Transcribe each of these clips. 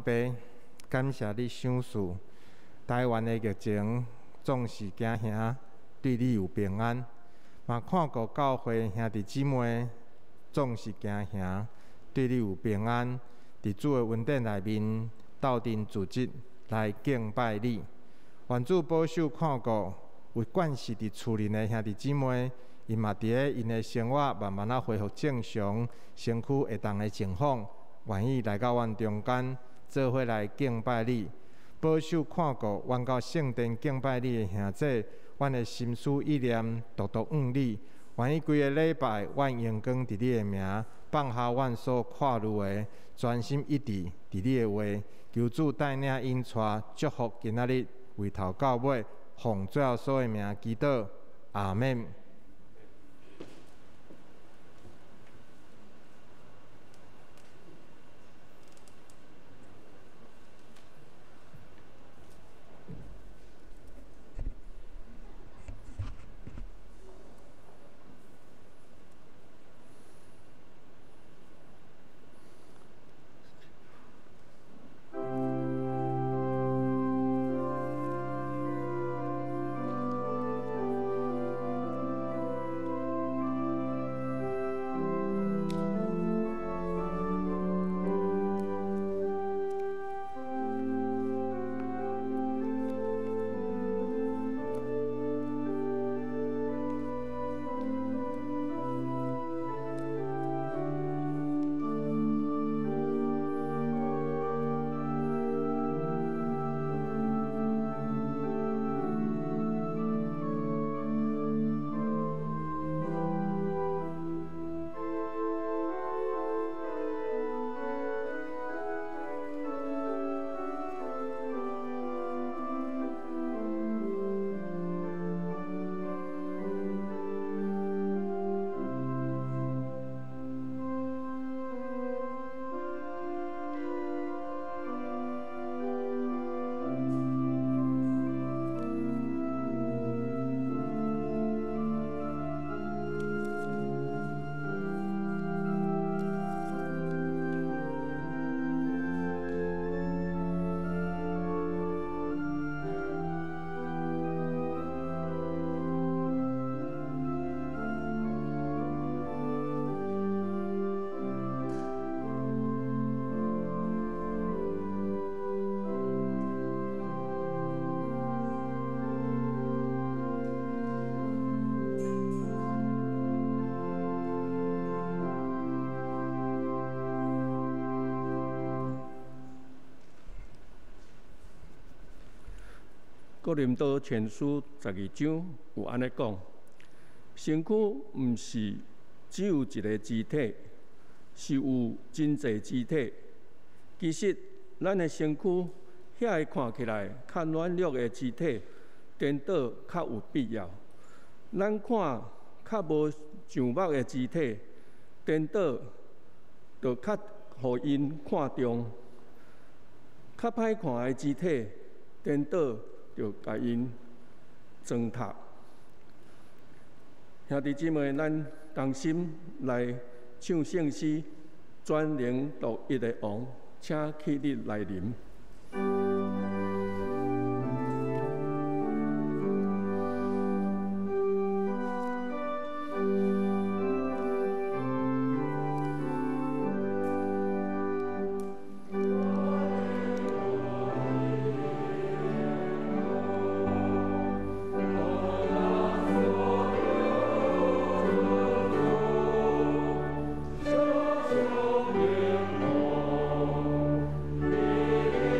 爸，感谢你赏赐台湾的疫情，总是惊兄对你有平安，嘛看顾教会兄弟姊妹，总是惊兄对你有平安，伫主的恩典内面斗阵自责来敬拜你。愿主保守看顾有惯势伫厝里的兄弟姊妹，因嘛伫咧因的生活慢慢恢复正常，身躯会当的情况，愿意来到阮中间，做伙来敬拜你。保守看顾愿到圣殿敬拜你的兄弟，阮的心思意念独独向你。愿意规个礼拜，阮用光伫你的名，放下阮所看虑的，专心一致伫你的话。求主带领引带，祝福今仔日为头到尾，奉最后所的名祈祷，阿免。 哥林多前书12章有安尼讲：身躯毋是只有一个肢体，是有真侪肢体。其实，咱的身躯遐个看起来较软弱的肢体，颠倒较有必要。咱看较无上目的肢体，颠倒就较互因看重；较歹看的肢体，颠倒就甲因糟蹋。兄弟姊妹，咱同心来唱圣诗，专灵独一的王，请起立来临。 Amen.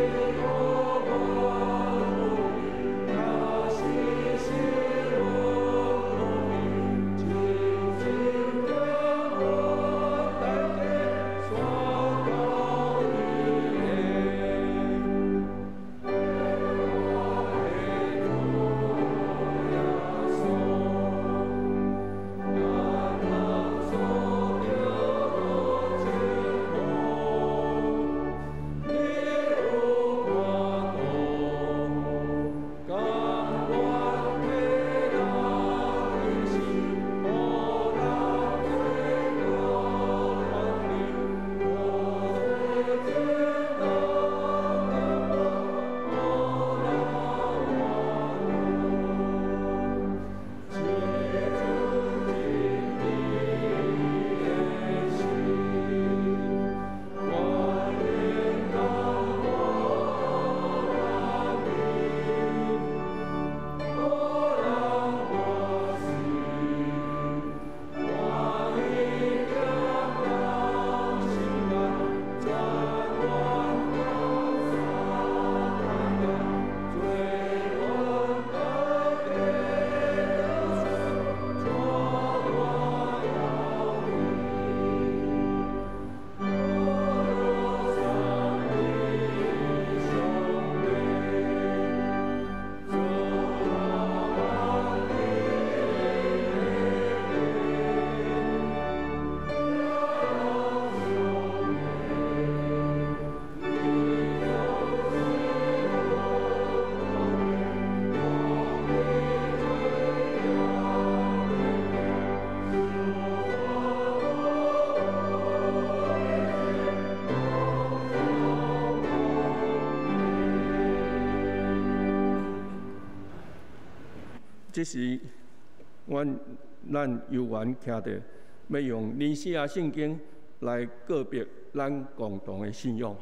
这是咱游园徛着，要用尼西亚圣经来告别咱共同的信仰。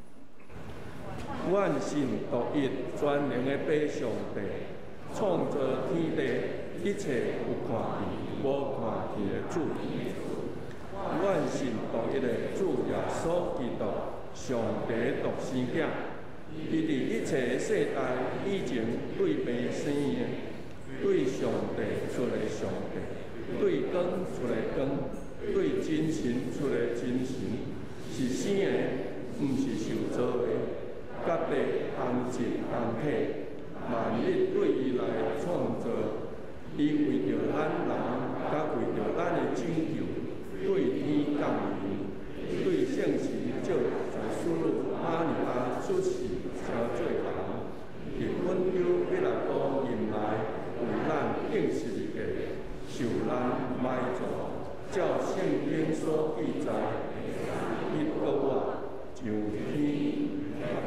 阮信独一全能的爸上帝，创造天地一切有看见、无看见的主。阮信独一的主耶稣基督，上帝独生子，伊伫一切世代以前对爸生的，对上帝出来上帝，对光出来光，对真神出来真神，是生的，毋是受造的。甲地同质同体，万物对伊来创造，伊为着咱人，甲为着咱的拯救，对天降临，对圣神照在输入阿尼亚出世，成做人，伫温柔要来到人来，为咱应实的，受咱埋葬，照圣经所记载，伊个我上天。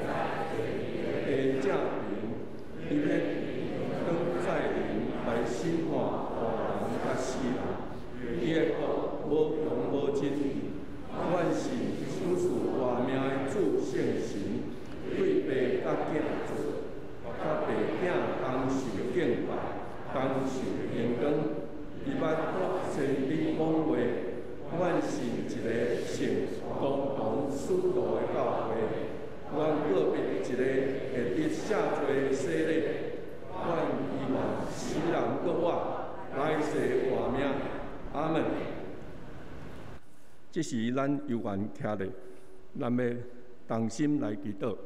正平，伊要当在人来审判活人甲死人，伊的国无穷无尽。阮是享受活命的主圣神，对爸甲囝做，甲爸囝同受敬拜，同受荣光。伊捌读先知讲话，阮是一个圣共同使徒的教会。阮个别一个会得赦罪洗礼，阮希望世人搁我来世活命。阿门。这是咱游园徛的，咱要同心来祈祷。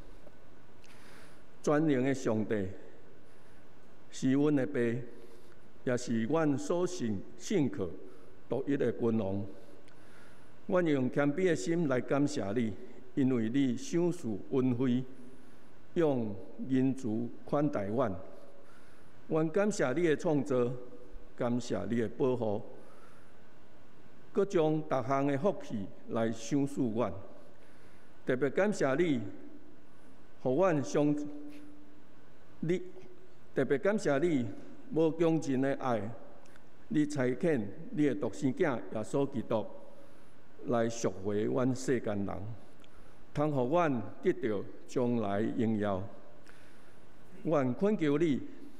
全能的上帝是阮的爸，也是阮所信靠独一的君王。阮用谦卑的心来感谢你。因为你赏赐恩惠，用仁慈款待阮，阮感谢你的创造，感谢你的保护，搁将各项的福气来赏赐阮。特别感谢你，互阮特别感谢你无穷尽的爱，你差遣你的独生子耶稣基督来赎回阮世间人。通互阮得到将来荣耀，阮恳求你，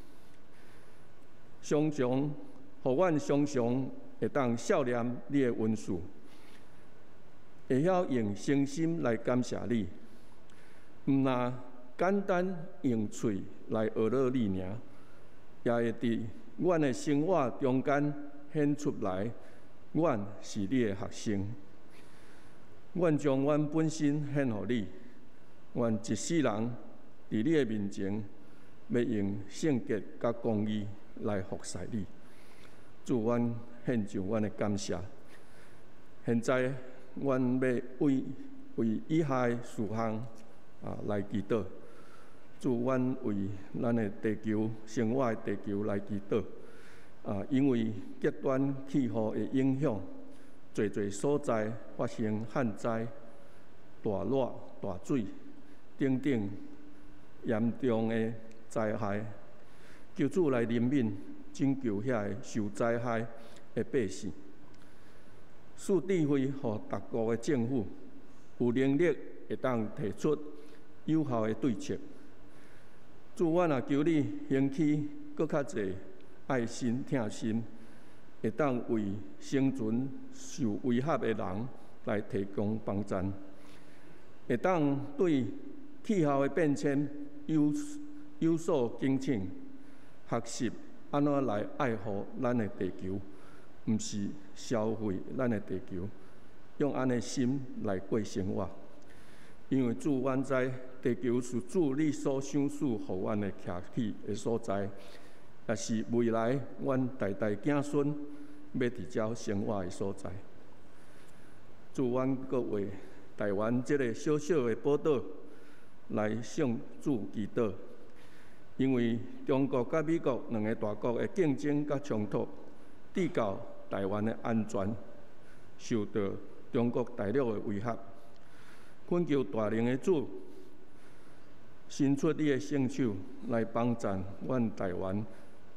互阮常常会当笑念你的恩赐，会晓用诚心来感谢你，毋那简单用嘴来学乐你尔，也会伫阮的生活中间显出来，阮是你的学生。阮将阮本身献互你，阮一世人伫你的面前，要用圣洁甲公义来服侍你。祝阮献上阮的感谢。现在，阮要为以下的事项来祈祷。祝阮为咱的地球、生活的地球来祈祷。因为极端气候的影响。侪所在发生旱灾、大热、大水等等严重的灾害，求主来怜悯，拯救遐个受灾害的百姓，赐智慧，互各国的政府有能力会当提出有效的对策。主，我也求你兴起搁较侪爱心、疼心。会当为生存受威胁的人来提供帮助，会当对气候的变迁有所警醒，学习安怎来爱护咱的地球，毋是消费咱的地球，用安的心来过生活。因为主，阮知地球是主你所赏赐互阮的徛起的所在。也是未来阮代代子孙要伫遮生活的所在。祝阮各为台湾这个小小的宝岛来向主祈祷，因为中国甲美国两个大国的竞争甲冲突，致到台湾的安全受到中国大陆的威胁。恳求大能的主伸出你的圣手来帮助阮台湾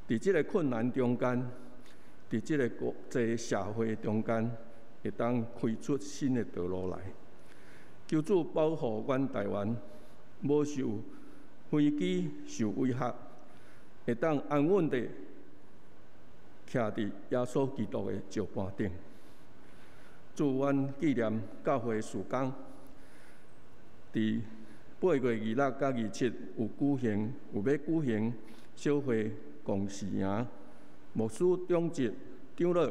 伫即个困难中间，伫即个国际社会中间，会当开出新的道路来。求主保护阮台湾，无受飞机受威胁，会当安稳地徛伫耶稣基督的石盘顶。祝阮纪念教会事工，伫8月26甲27有要举行小会共事营，牧师长职长老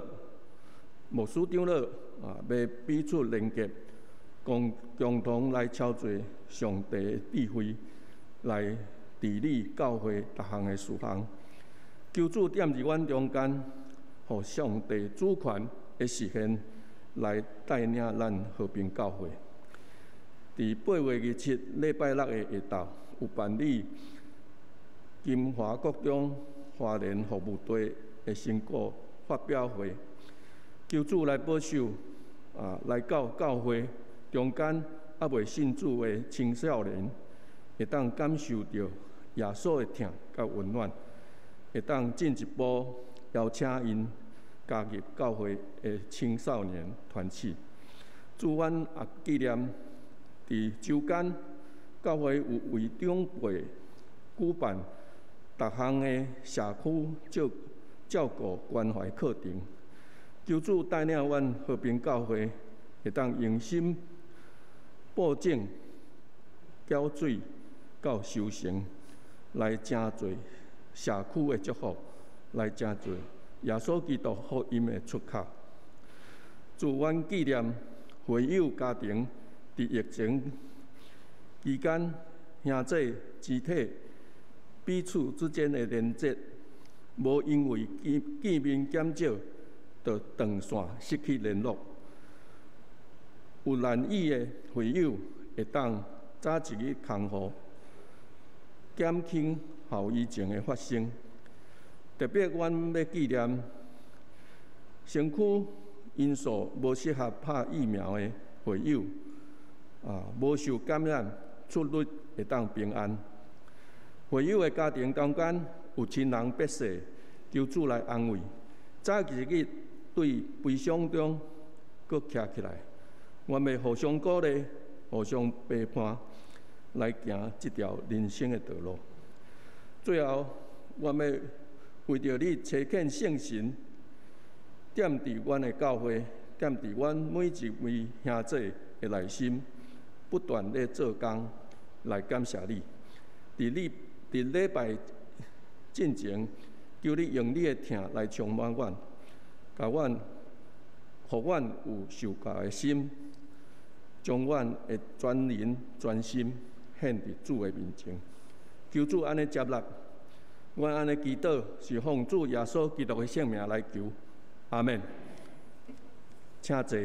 要彼此连结，共同来操作上帝的智慧，来治理教会各项的事项。求主点伫阮中间，互上帝主权的实现，来带领咱和平教会。伫8月27礼拜六的下昼，有办理金华国中花莲服务队的成果发表会。求主来保守，来到教会中间还未信主的青少年，会当感受到耶稣的疼甲温暖，会当进一步邀请因加入教会的青少年团体。祝阮也纪念伫周间，教会有为长辈举办各项的社区照顾关怀课程。求主带领阮和平教会，会当用心保证、缴水到修成，来成做社区的祝福，来成做耶稣基督福音的出口。祝阮纪念会友家庭伫疫情期间，兄弟肢体彼此之间的连结，无因为见面减少，就断线失去联络。有难意的会友会当早一日康复，减轻后疫情的发生。特别，阮要纪念身躯因素无适合拍疫苗的会友，无受感染，出入会当平安。会友的家庭中间有亲人别逝，求主来安慰。早一日对悲伤中搁徛起来，我们互相鼓励，互相陪伴，来行这条人生的道路。最后，我们为着你差遣圣神，踮伫阮的教会，踮伫阮每一位兄弟的内心，不断地做工，来感谢你。伫礼拜进前，求你用你的疼来充满阮，互阮有受教的心，将阮的全人全心献伫主的面前。求主安尼接纳，阮安尼祈祷是奉主耶稣基督的圣名来求，阿门。请坐。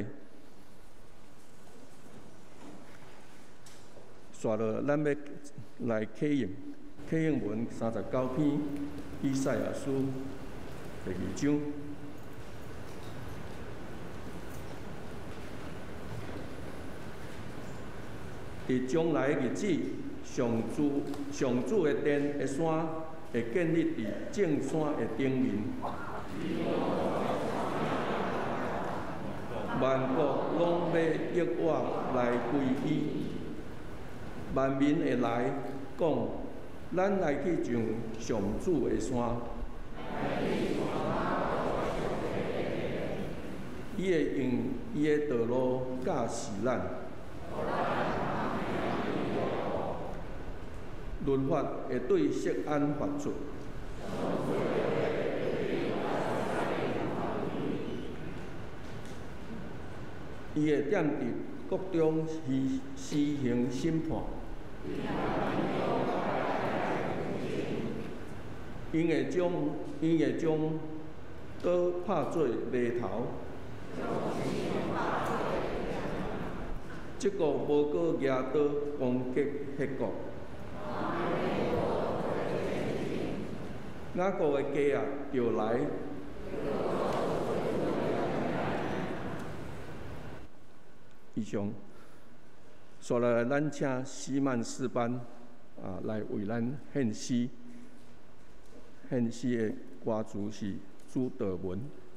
接落，咱要来启应文39篇，以赛亚书第2章。伫将来的日子，上主的殿的山会建立伫正山的顶面，万国拢要约我来归依，万民会来讲，咱来去上上主的山，伊会用伊的道路教示咱。律法会对锡安发出，伊会踮伫国中施行审判，因会将刀拍做犁头，这个无过举刀攻击迄个。雅各的家啊，就来！以上，接下来咱请西曼诗班来为咱献诗的歌词是朱德文。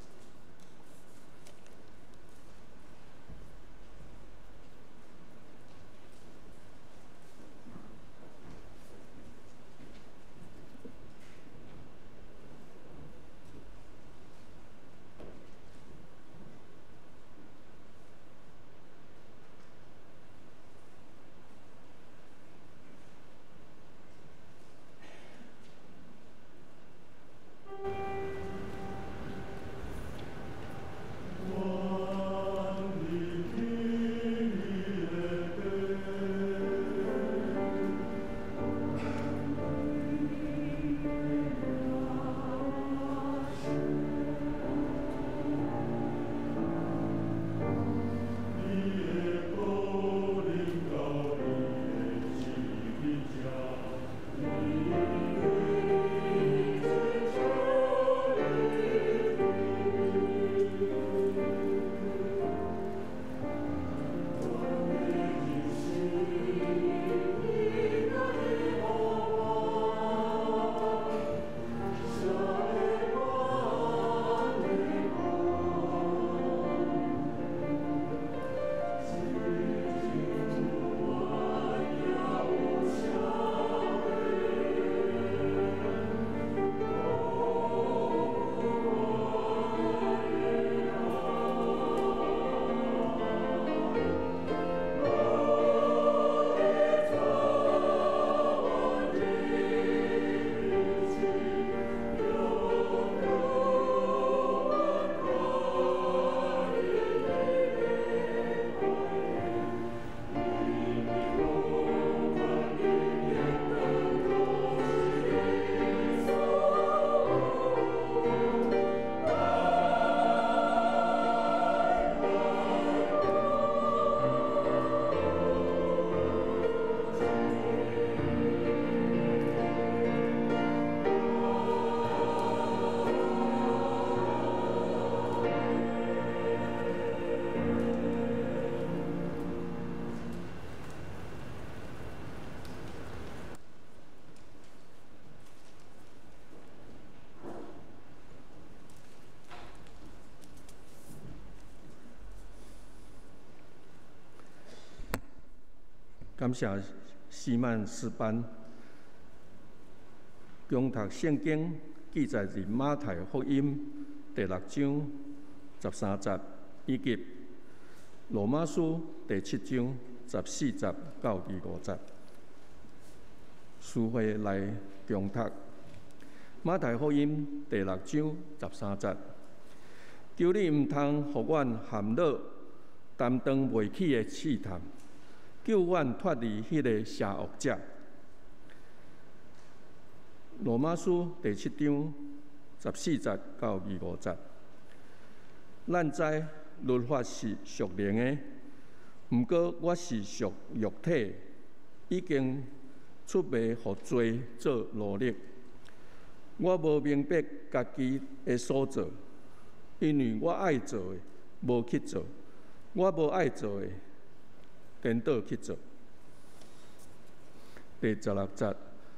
感谢西曼诗班共读圣经，记载伫马太福音第6章13节，以及罗马书第7章14节到25节。书会来共读马太福音第6章13节，求你毋通互阮陷落担当袂起的试探。救阮脱离迄个邪恶者。罗马书第7章14节到25节。咱知律法是属灵的，毋过我是属肉体，已经出卖互罪做奴隶。我无明白家己的所做，因为我爱做的无去做，我无爱做的颠倒去做。第16节，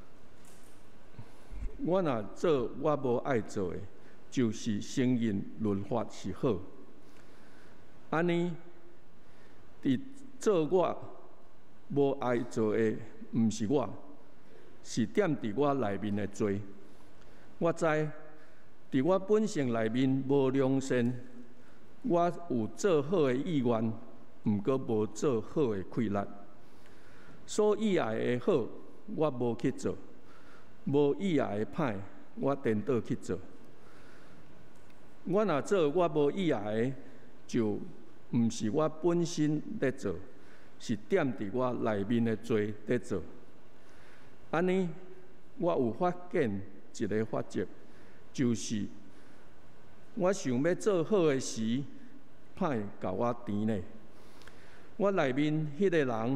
我若做我无爱做的，就是承认律法是好。安尼，伫做我无爱做的，毋是我，是踮伫我内面的罪。我知，伫我本性内面无良善，我有做好的意愿。毋过无做好的气力，所以爱的好，我无去做；无意爱的歹，我颠倒去做。我若做我无意爱的，就毋是我本身在做，是踮伫我内面的罪在做。安尼，我有发现一个法则，就是我想要做好的时，歹甲我甜呢。我内面的迄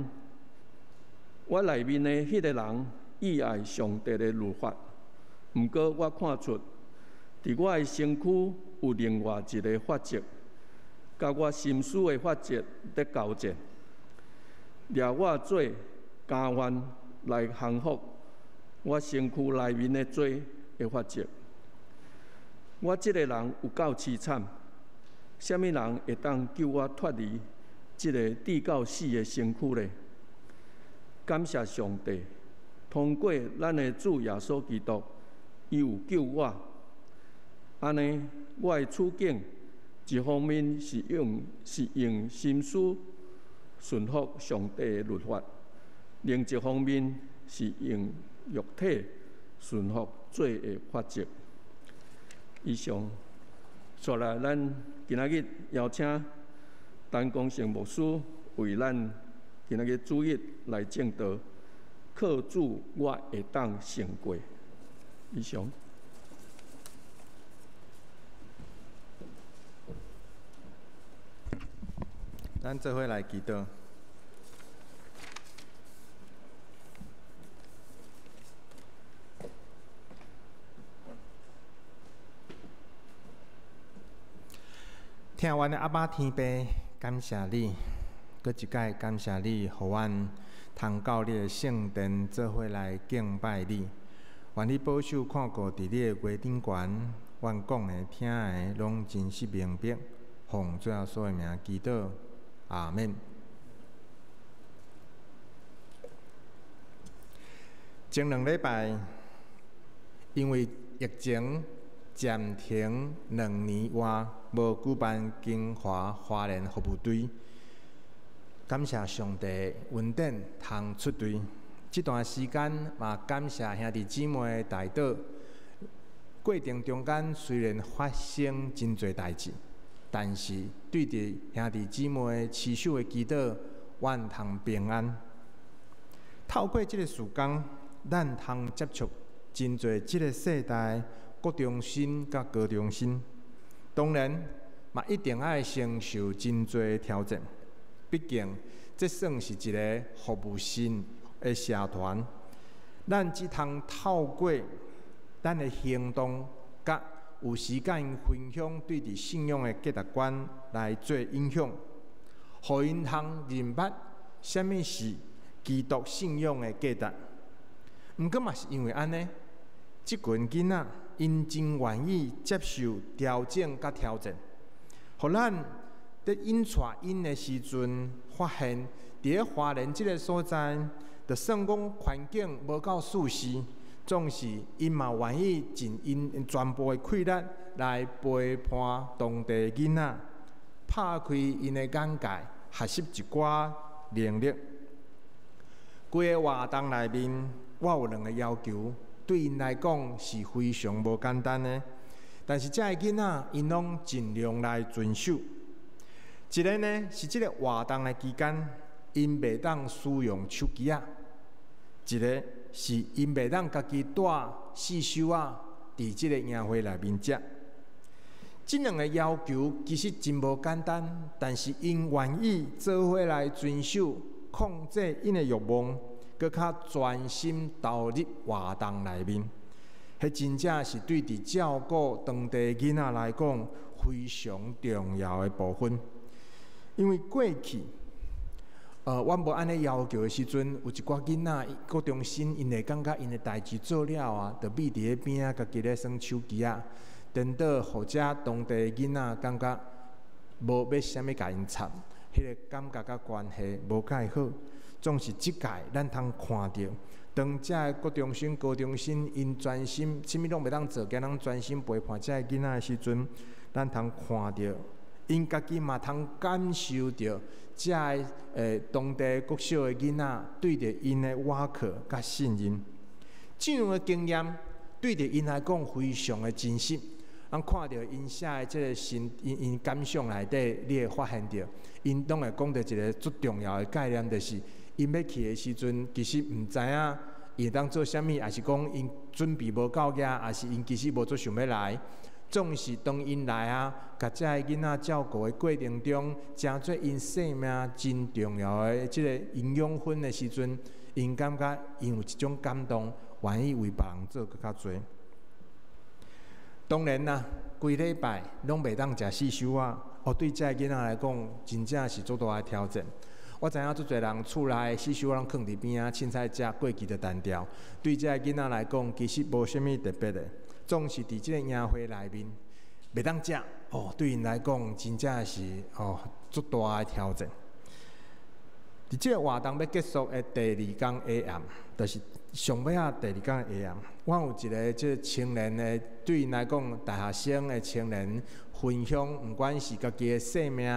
个人，意爱上帝的律法。毋过我看出，伫我的身躯有另外一个法则，甲我心思的法则在交战，掠我做甘愿来降服我身躯内面的罪的法则。 我即个人有够凄惨，啥物人会当救我脱离即个至到死的身躯呢？感谢上帝，通过咱的主耶稣基督，伊有救我。安尼，我的处境一方面是用心思顺服上帝的律法，另一方面是用肉体顺服罪的法则。以上，接来咱今仔日邀请陈光成牧师为咱今仔日主日来证道，靠主我会当胜过。以上。 咱做伙来祈祷。听阮的阿爸天父，感谢你，搁一摆感谢你，互阮通到你的圣殿做伙来敬拜你。愿你保守看顾伫你的约顶悬，阮讲的听的拢真实明白，奉主耶稣的名祈祷。阿免。前2礼拜，因为疫情暂停2年外，无举办金华花莲服务队。感谢上帝恩典通出队。这段时间嘛，感谢兄弟姊妹的带导。过程中间虽然发生真侪代志。但是，对着兄弟姊妹持守的祈祷，阮通平安。透过这个时间，咱通接触真侪这个世代国中生甲高中生。当然，嘛一定爱承受真侪挑战。毕竟，这算是一个服务性的社团。咱只通透过咱的行动甲有时间分享对伫信仰的价值观来做影响，互因通认捌什么是基督信仰的价值。毋过嘛是因为安尼，即群囡仔因真愿意接受调整甲挑战，互咱伫引带因的时阵，发现伫咧花莲即个所在，就算讲环境无够舒适。总是因嘛愿意尽因全部的气力来陪伴当地囡仔，拍开因的眼界，学习一寡能力。规个活动内面，我有2个要求，对因来讲是非常无简单的。但是这个囡仔，因拢尽量来遵守。一个呢是这个活动的期间，因袂当使用手机啊；一个是因袂当家己带四手啊，伫即个宴会内面食。这2个要求其实真无简单，但是因愿意做伙来遵守，控制因的欲望，搁较专心投入活动内面。迄真正是对伫照顾当地囡仔来讲非常重要的部分。因为过去阮无安尼要求的时阵，有一寡囡仔国中生，因会感觉因的代志做了啊，就秘伫咧边啊，家己咧耍手机啊，等到或者当地囡仔感觉无要啥物甲因插，迄个感觉甲关系无介好。总是即届咱通看到，当遮个国中生、高中生因专心，啥物拢袂当做，惊人专心陪伴遮个囡仔的时阵，咱通看到。因家己嘛通感受到，遮个当地国小的囡仔对着因的瓦课甲信任，这样的经验对着因来讲非常的真实。咱看到因写的这个因感想内底，你会发现到，因拢会讲到一个最重要的概念，就是因要去的时阵，其实毋知影伊会当做啥物，还是讲因准备无够额，还是因其实无做想要来。总是当因来啊，甲遮个囡仔照顾的过程中，诚做因生命真重要的即个营养分的时阵，因感觉因有一种感动，愿意为别人做更较多。当然啦，规礼拜拢袂当食四手啊，对遮个囡仔来讲，真正是足大的挑战。我知影足侪人厝内四手拢放伫边啊，凊彩食过期就单调。对遮个囡仔来讲，其实无啥物特别的。总是伫即个宴会内面， 袂当食哦，对因来讲真正是足大的挑战。伫即个活动要结束的第二天下暗，就是上尾第二天下暗，我有一个即青年的，对因来讲，大学生的青年分享，毋管是家己的生命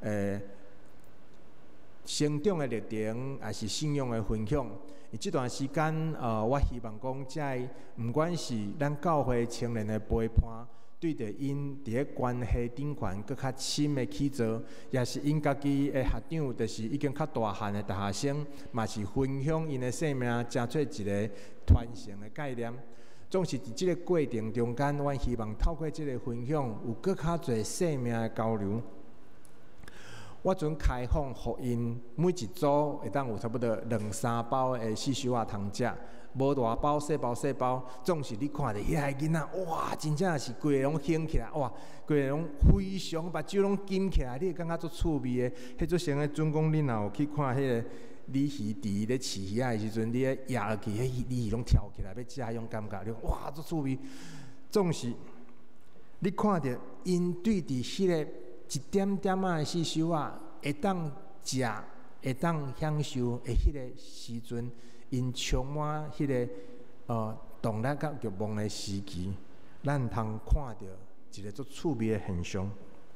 成长的历程，还是信仰的分享。伊即段时间，我希望讲，在毋管是咱教会青年的陪伴，对着因伫个关系顶悬搁较深的起做，也是因家己的学长，就是已经较大汉的大学生，嘛是分享因的生命，成做一个传承的概念。总是伫即个过程中间，我希望透过即个分享，有搁较侪生命的交流。我准开放，互因每一组会当有差不多2-3包的四手仔通食，无大包、细包，总是你看着遐个囡仔，哇，真正是规个拢兴起来，哇，规个拢非常目睭拢金起来，你会感觉足趣味的。迄做成个准讲，你若有去看迄个鲤鱼伫咧饲鱼仔的时阵，你咧压落去，迄鲤鱼拢跳起来要食，迄种感觉，你讲哇，足趣味。总是你看着因对伫迄个一点点仔的四手仔，会当食，会当享受的迄个时阵，因充满迄个动力甲欲望的时期，咱通看到一个足趣味的现象。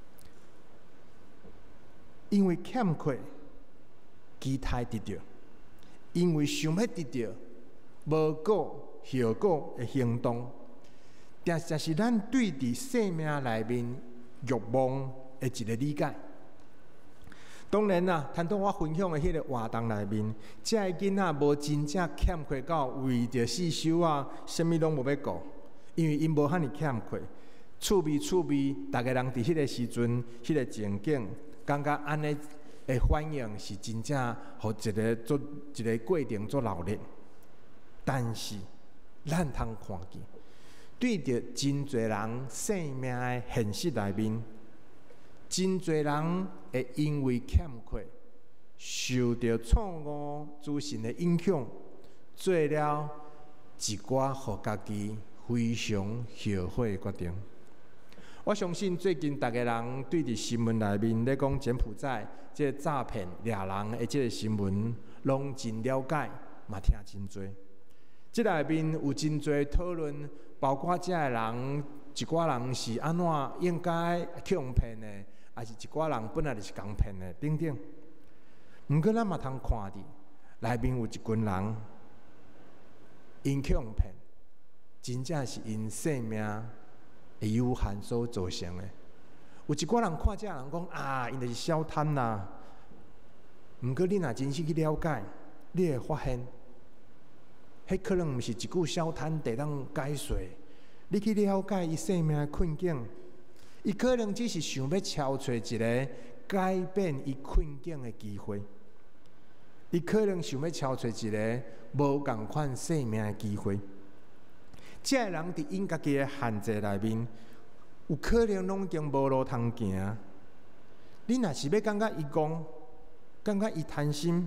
因为欠缺，期待得到；因为想要得到，无果效果的行动，定是咱对伫生命内面欲望的一个理解。当然啦，谈到我分享的迄个活动内面，这个囡仔无真正欠缺到为着四手啊，啥物拢无要顾，因为因无遐尼欠缺，趣味，逐个人伫迄个时阵，迄个情景，感觉安尼的反应是真正，互一个过程做热烈。但是，咱通看见，对着真侪人生命的现实内面。真侪人会因为欠缺，受到错误资讯的影响，做了一寡互家己非常后悔的决定。我相信最近大家人对伫新闻内面咧讲柬埔寨即个诈骗掠人的即个新闻，拢真了解，嘛听真多。即内面有真侪讨论，包括即个人一寡人是安怎应该去用骗的。还是一寡人本来就是共骗的，等等。毋过咱嘛通看伫内面有一群人，因去用骗，真正是因生命的有限所造成的。有一寡人看这人讲啊，因就是小贪啦。毋过你若真心去了解，你会发现，迄可能毋是一句小贪得当解释。你去了解伊生命的困境。伊可能只是想要敲找一个改变伊困境的机会，伊可能想要敲找一个无共款生命的机会。这个人伫因家己的限制内面，有可能拢已经无路通行。你若是要感觉伊讲，感觉伊贪心，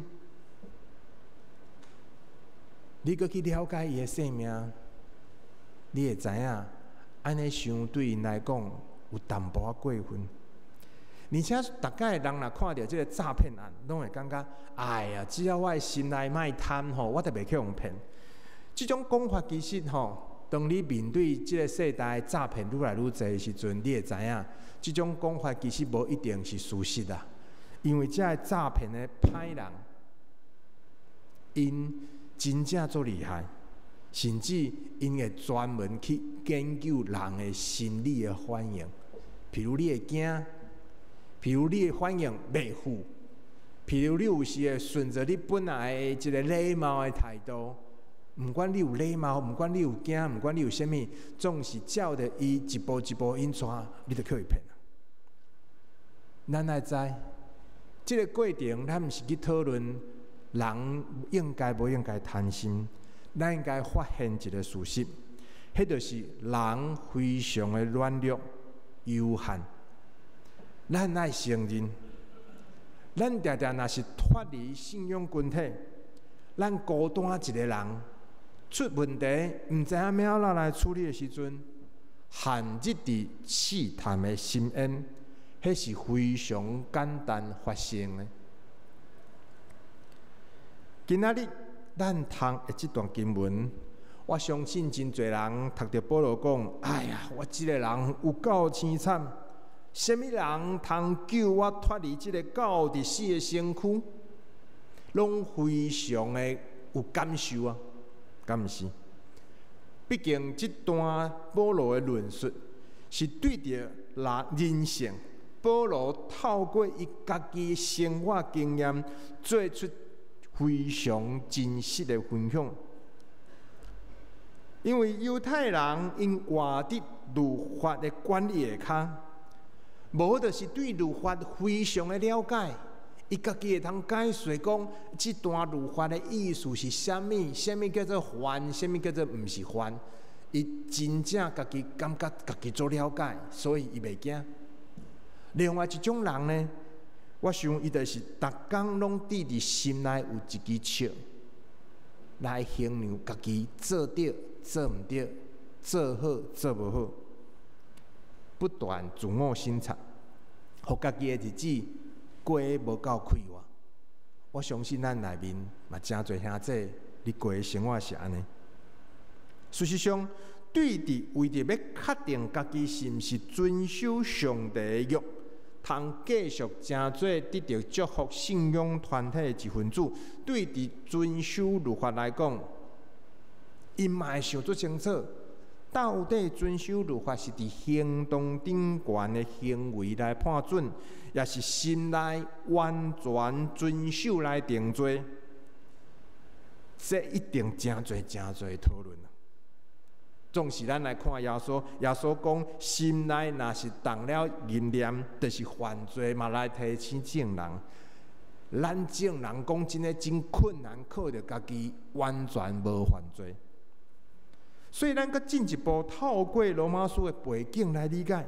你搁去了解伊的生命，你会知影，安尼想对因来讲。有淡薄仔过分，而且大概人若看到这个诈骗案，拢会感觉，哎呀，只要我的心内莫贪吼，我就袂去用骗。这种讲法其实吼，当你面对这个世代诈骗愈来愈侪的时阵，你会知影，这种讲法其实无一定是事实啊。因为这个诈骗的歹人，因真正足厉害。甚至因会专门去研究人的心理的反应，譬如你会惊，譬如你的反应袂赴，譬如你有时会顺着你本来的一个礼貌的态度，毋管你有礼貌，毋管你有惊，毋管你有啥物，总是照着伊一步一步引带，你就去骗。咱爱知，这个过程咱毋是去讨论人应该无应该贪心。咱应该发现一个事实，迄就是人非常的软弱、有限。咱爱承认，咱常常若是脱离信仰群体，咱孤单一个人出问题，毋知影要哪来处理的时阵， 限制伫试探的心恩，迄是非常简单发生的。今仔日咱读的这段经文，我相信真侪人读着保罗讲：哎呀，我即个人有够凄惨，什么人通救我脱离即个狗伫死的身躯？拢非常的有感受啊，敢毋是？毕竟这段保罗的论述是对着人性，保罗透过伊家己的生活经验，做出非常真实的分享。因为犹太人因活伫律法的管理下，无就是对律法非常的了解。伊家己会通解释讲，这段律法的意思是啥物？啥物叫做犯？啥物叫做毋是犯？伊真正家己感觉家己做了解，所以伊袂惊。另外一种人呢，我想伊就是逐工拢伫伫心内有一支笑，来衡量家己做对、做毋对、做好、做无好，不断自我审查，互家己的日子过得无够快活。我相信咱内面嘛真侪兄弟，你过的生活是安尼。事实上，对伫为着要确定家己是毋是遵守上帝的约，通继续真做得到祝福信仰团体的一份子，对伫遵守律法来讲，伊嘛会想做清楚，到底遵守律法是伫行动顶悬的行为来判准，也是心内完全遵守来定罪？这一定真侪讨论啊！总是咱来看耶稣，耶稣讲心内若是动了淫念，就是犯罪嘛，来提醒证人。咱证人讲真诶，真困难，靠着家己完全无犯罪。所以咱搁进一步透过罗马书的背景来理解，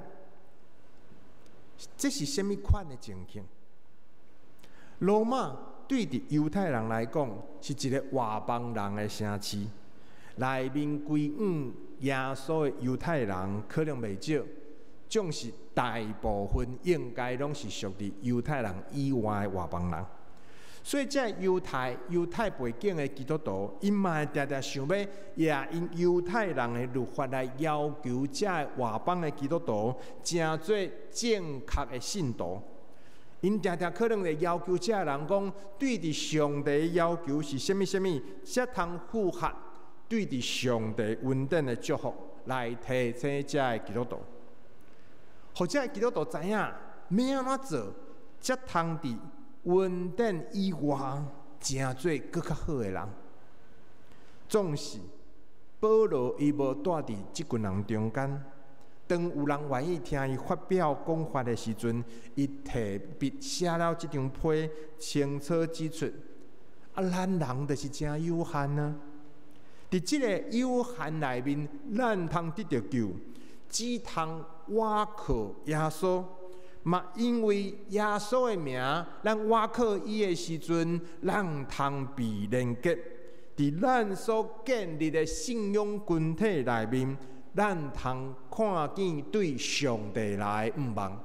这是什么款的情形？罗马对伫犹太人来讲，是一个外邦人的城市，内面归往耶稣的犹太人可能袂少，总是大部分应该拢是属于犹太人以外的外邦人。所以，这犹太背景的基督徒，因嘛常常想要也因犹太人的律法来要求这外邦的基督徒，成做正确的信徒。因常常可能会要求这人讲，对伫上帝的要求是什么，才通符合对伫上帝稳定的祝福，来提醒这基督徒，或者基督徒知影要安怎做，才通伫稳定以外，成做更较好的人。总是保罗伊无带伫即群人中间，当有人愿意听伊发表讲法的时阵，伊特别写了即张批，清楚指出：咱人就是真有限啊！伫即个有限内面，咱通得到救，只通倚靠耶稣。嘛，因为耶稣的名，咱倚靠伊的时阵，咱通被连结。伫咱所建立的信仰群体内面，咱通看见对上帝来毋望。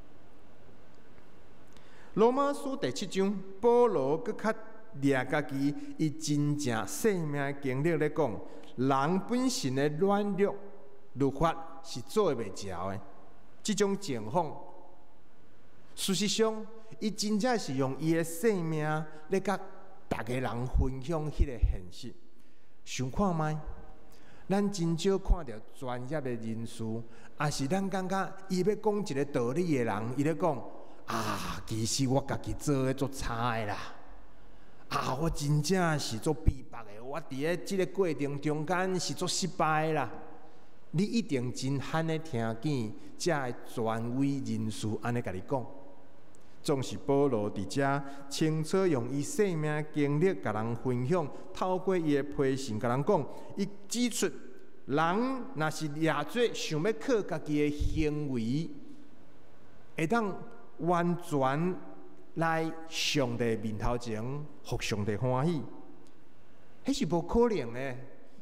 罗马书第7章，保罗搁较掠家己伊真正生命的经历咧讲，人本身的软弱律法是做袂牢的。即种情况，事实上，伊真正是用伊的生命咧甲逐个人分享迄个现实。想看觅，咱真少看到专业的人士，也是咱感觉伊要讲一个道理的人，伊咧讲其实我家己做的足差的啦。我真正是做逼迫的，我伫咧即个过程中间是做失败的啦。你一定真罕咧听见这权威人士安尼甲你讲。总是保罗伫遮清楚用伊生命经历甲人分享，透过伊的批信甲人讲，伊指出人若是掠做想要靠家己的行为，会当完全来上帝面头前，互上帝欢喜，迄是无可能的。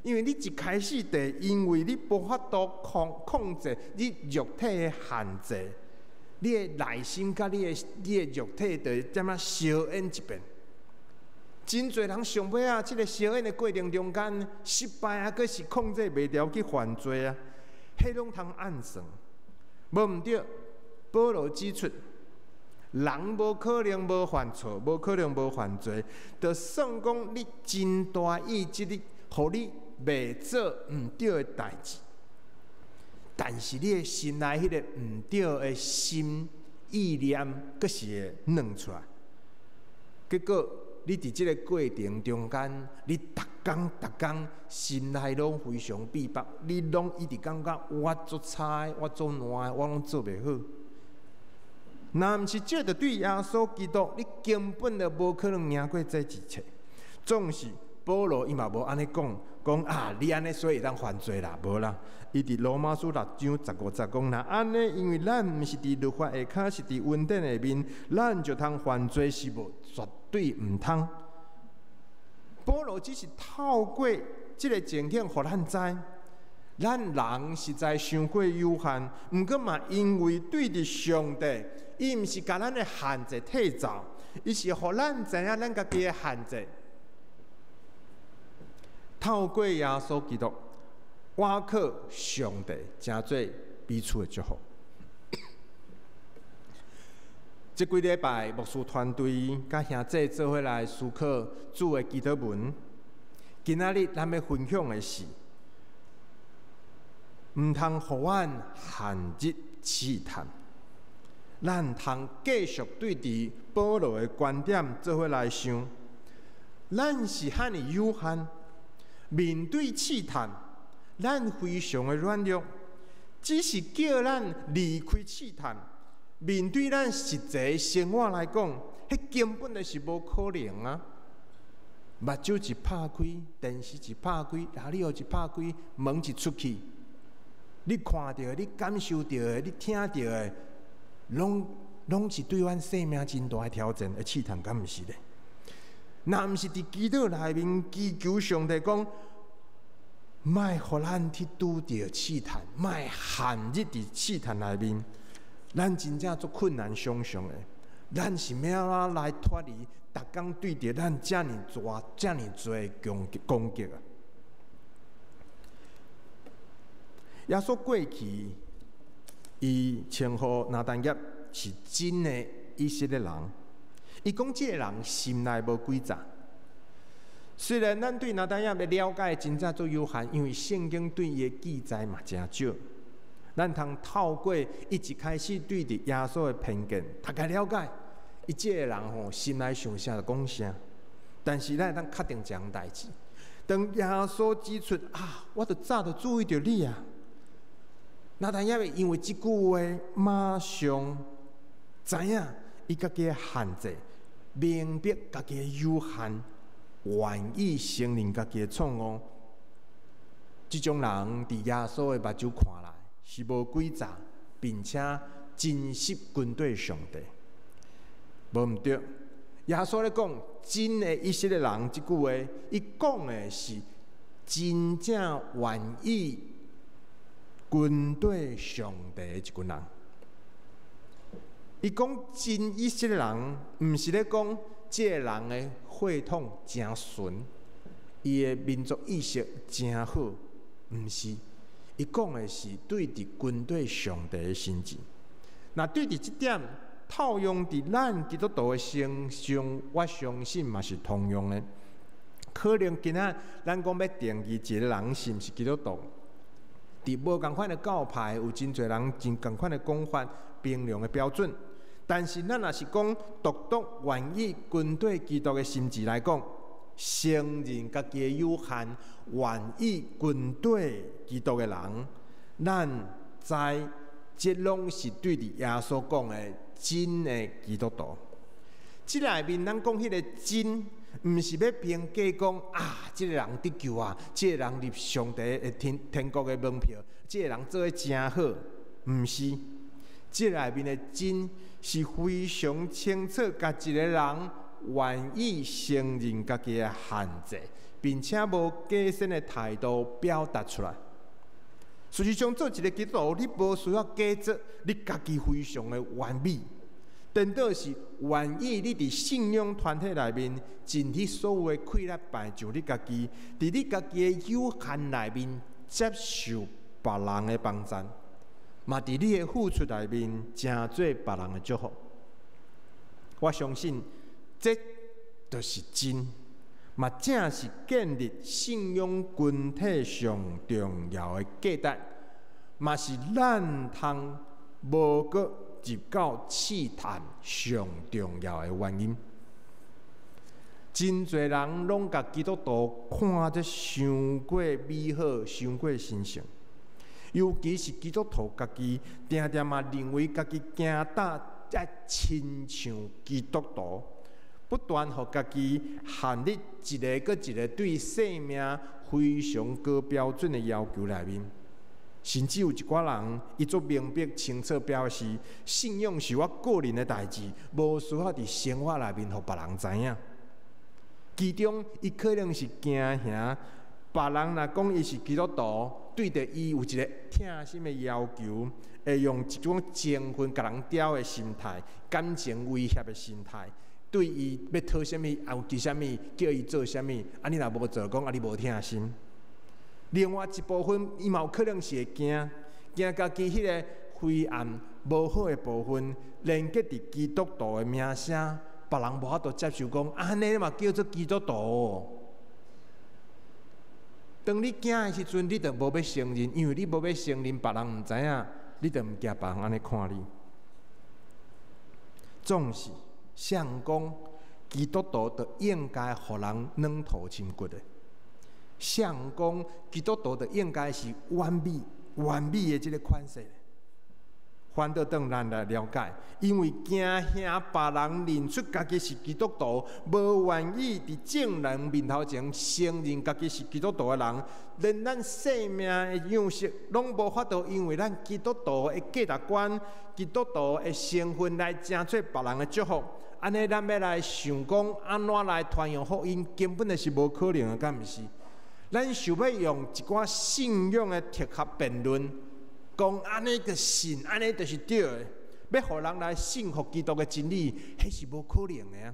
因为你一开始就因为你无法度控制你肉体的限制，你的内心甲你的肉体就点啊相演一遍。真侪人上尾啊，即个相演的过程中间失败啊，阁是控制袂了去犯罪啊，迄拢通暗算。无毋对，保罗指出，人无可能无犯错，无可能无犯罪，就算讲你真大意志力，互你袂做毋对的代志，但是你的心内迄个毋对的心意念，阁是会软出来。结果你伫即个过程中间，你逐工心内拢非常逼迫，你拢一直感觉我做差，我做烂，我拢做袂好。若毋是借着对耶稣基督，你根本就无可能赢过这一切。总是保罗伊嘛无安尼讲啊，你安尼所以会当犯罪啦，无啦。伊伫罗马书6章15节讲，若安尼，因为咱毋是伫律法下骹，是伫恩典下面，咱就通犯罪是无？绝对毋通。保罗只是透过即个情景，互咱知，咱人实在伤过有限，毋过嘛，因为对着上帝，伊毋是甲咱的限制剔走，伊是互咱知影咱家己的限制。透过耶稣基督，倚靠上帝，成做彼此的祝福。这几礼拜，牧师团队甲兄弟做伙来思考主的祈祷文。今仔日咱要分享的是，毋通互阮限制试探。咱通继续对伫保罗的观点做伙来想，咱是遐尼有限，面对试探，咱非常的软弱，只是叫咱离开试探。面对咱实际生活来讲，迄根本就是无可能啊！目睭一拍开，电视一拍开，哪里有一拍开，门一出去，你看到的、你感受到的、你听到的，拢是对阮生命真大的挑战的试探，敢毋是咧？若毋是伫祈祷内面祈求上帝讲，莫互咱去拄着试探，莫陷入伫试探内面。咱真正足困难想象的，咱是要安怎来脱离逐工对着咱遮尔多攻击啊！耶稣过去，伊称呼拿但业是真的以色列人。伊讲这个人心内无诡诈。虽然咱对拿但业的了解真正足有限，因为圣经对伊的记载嘛真少。咱通透过伊一开始对着耶稣的偏见，大概了解，伊这个人吼心内想啥就讲啥。但是咱会当确定一项代志，当耶稣指出啊，我就早就注意到你啊，拿但业因为这句话，马上知影伊家己的限制，明白家己的有限，愿意承认家己的错误。这种人伫耶稣的目睭看来，是无诡诈，并且真实军队上帝，无毋对。耶稣咧讲真的以色列人这句话，伊讲的是真正愿意军队上帝的一群人。伊讲真以色列人，毋是咧讲这个人的血统真纯，伊的民族意识真好，毋是。伊讲的是对伫军队上帝的心志。那对伫这点套用伫咱基督徒的身上，我相信嘛是通用的。可能今仔咱讲要定义一个人是毋是基督徒，伫无共款的教派有真侪人真共款的讲法、衡量的标准。但是咱若是讲独独愿意军队基督的心志来讲，承认家己的有限，愿意军队基督的人，咱知这拢是对伫耶稣讲的真的基督徒。这内面咱讲迄个真，毋是要评价讲啊，这个人得救啊，这个人入上帝的天国的门票，这个人做得真好，毋是。这内面的真是非常清楚，甲一个人愿意承认家己的限制， 并且无假善的态度表达出来。事实上，做一个基督徒，你无需要假设你家己非常的完美，颠倒是愿意你伫信仰团体内面尽你所有的溃烂摆就你家己，伫你家己的有限内面接受别人的帮助，嘛伫你的付出内面成做别人的祝福。我相信这就是真，嘛正是建立信仰群体上重要的价值，嘛是咱通无搁入到试探上重要的原因。真侪人拢甲基督徒看得伤过美好，伤过神圣，尤其是基督徒家己，定定嘛认为家己行得才亲像基督徒，不断互家己限立一个搁一个对生命非常高标准的要求内面。甚至有一寡人，伊做明白清楚表示，信仰是我个人的代志，无需要伫生活内面互别人知影。其中，伊可能是惊吓别人若讲伊是基督徒，对着伊有一个疼心的要求，会用一种情分甲人刁的心态、感情威胁的心态，对伊要讨啥物，有伫啥物，叫伊做啥物，你若无做，讲你无疼心。另外一部分，伊嘛有可能是会惊家己迄个灰暗无好的部分，连接伫基督徒的名声，别人无法度接受讲，安尼嘛叫做基督徒。当你惊的时阵，你就无要承认，因为你无要承认，别人毋知影，你就毋惊别人安尼看你。总是想讲，基督徒就应该互人软土深骨的。想讲，基督徒就应该是完美的这个款式。反倒当咱来了解，因为惊吓别人认出家己是基督徒，无愿意伫众人面头前承认家己是基督徒的人，连咱生命的样式拢无法度，因为咱基督徒的价值观、基督徒的身份来成做别人的祝福。安尼，咱要来想讲安怎来传扬福音，根本就是无可能的，敢毋是？咱想要用一寡信仰的铁盒辩论，讲安尼就信，安尼就是对的，要互人来信服基督的真理，迄是无可能的啊！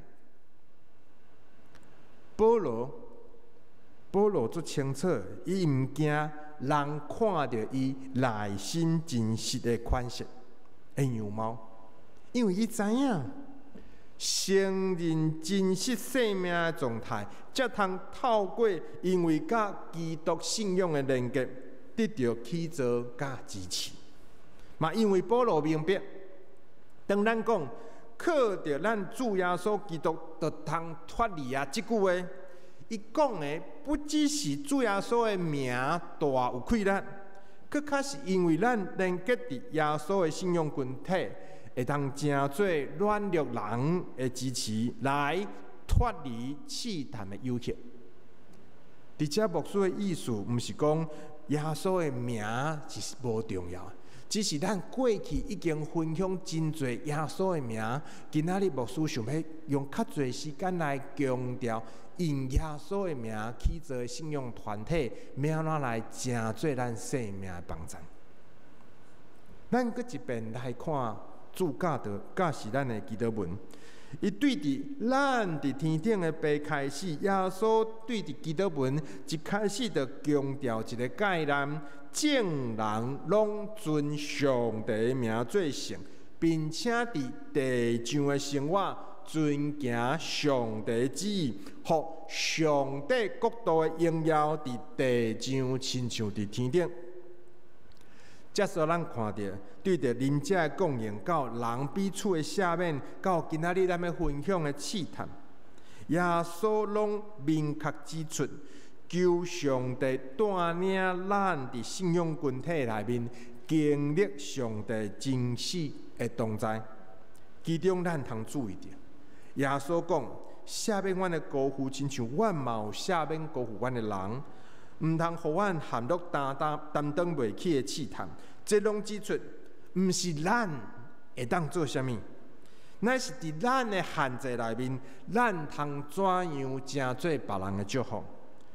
保罗足清楚，伊毋惊人看到伊内心真实的款式的样貌，因为伊知影。承认真实生命的状态，才通透过因为甲基督信仰的连结，得到起造甲支持。嘛，因为保罗明白，当咱讲靠着咱主耶稣基督就通脱离啊，这句话，伊讲的不只是主耶稣的名大有气力，更较是因为咱连结伫耶稣的信仰群体。会当成做软弱人的支持，来脱离试探的诱惑。伫遮牧师的意思，毋是讲耶稣的名是无重要，只是咱过去已经分享真侪耶稣的名，今仔日牧师想要用较侪时间来强调，用耶稣的名起造信仰团体，要安怎来成做咱生命的帮助。咱搁一遍来看。主教是咱的基督文，伊对伫咱伫天顶的爸开始，耶稣对伫基督文一开始就强调一个概念：众人拢尊上帝的名做圣，并且伫地上的生活遵行上帝的旨意，互上帝国度的荣耀伫地上，亲像伫天顶。这时候，咱看到对着邻者的供应，到人彼此的赦免，到今仔日咱要分享的试探，耶稣拢明确指出，求上帝带领咱伫信仰群体内面经历上帝真实的同在。其中，咱通注意到，耶稣讲：赦免阮的辜负，亲像阮嘛有赦免辜负阮的人。毋通互阮陷入担当袂起的试探，这拢指出，毋是咱会当做啥物，乃是伫咱的限制内面，咱通怎样成做别人的祝福。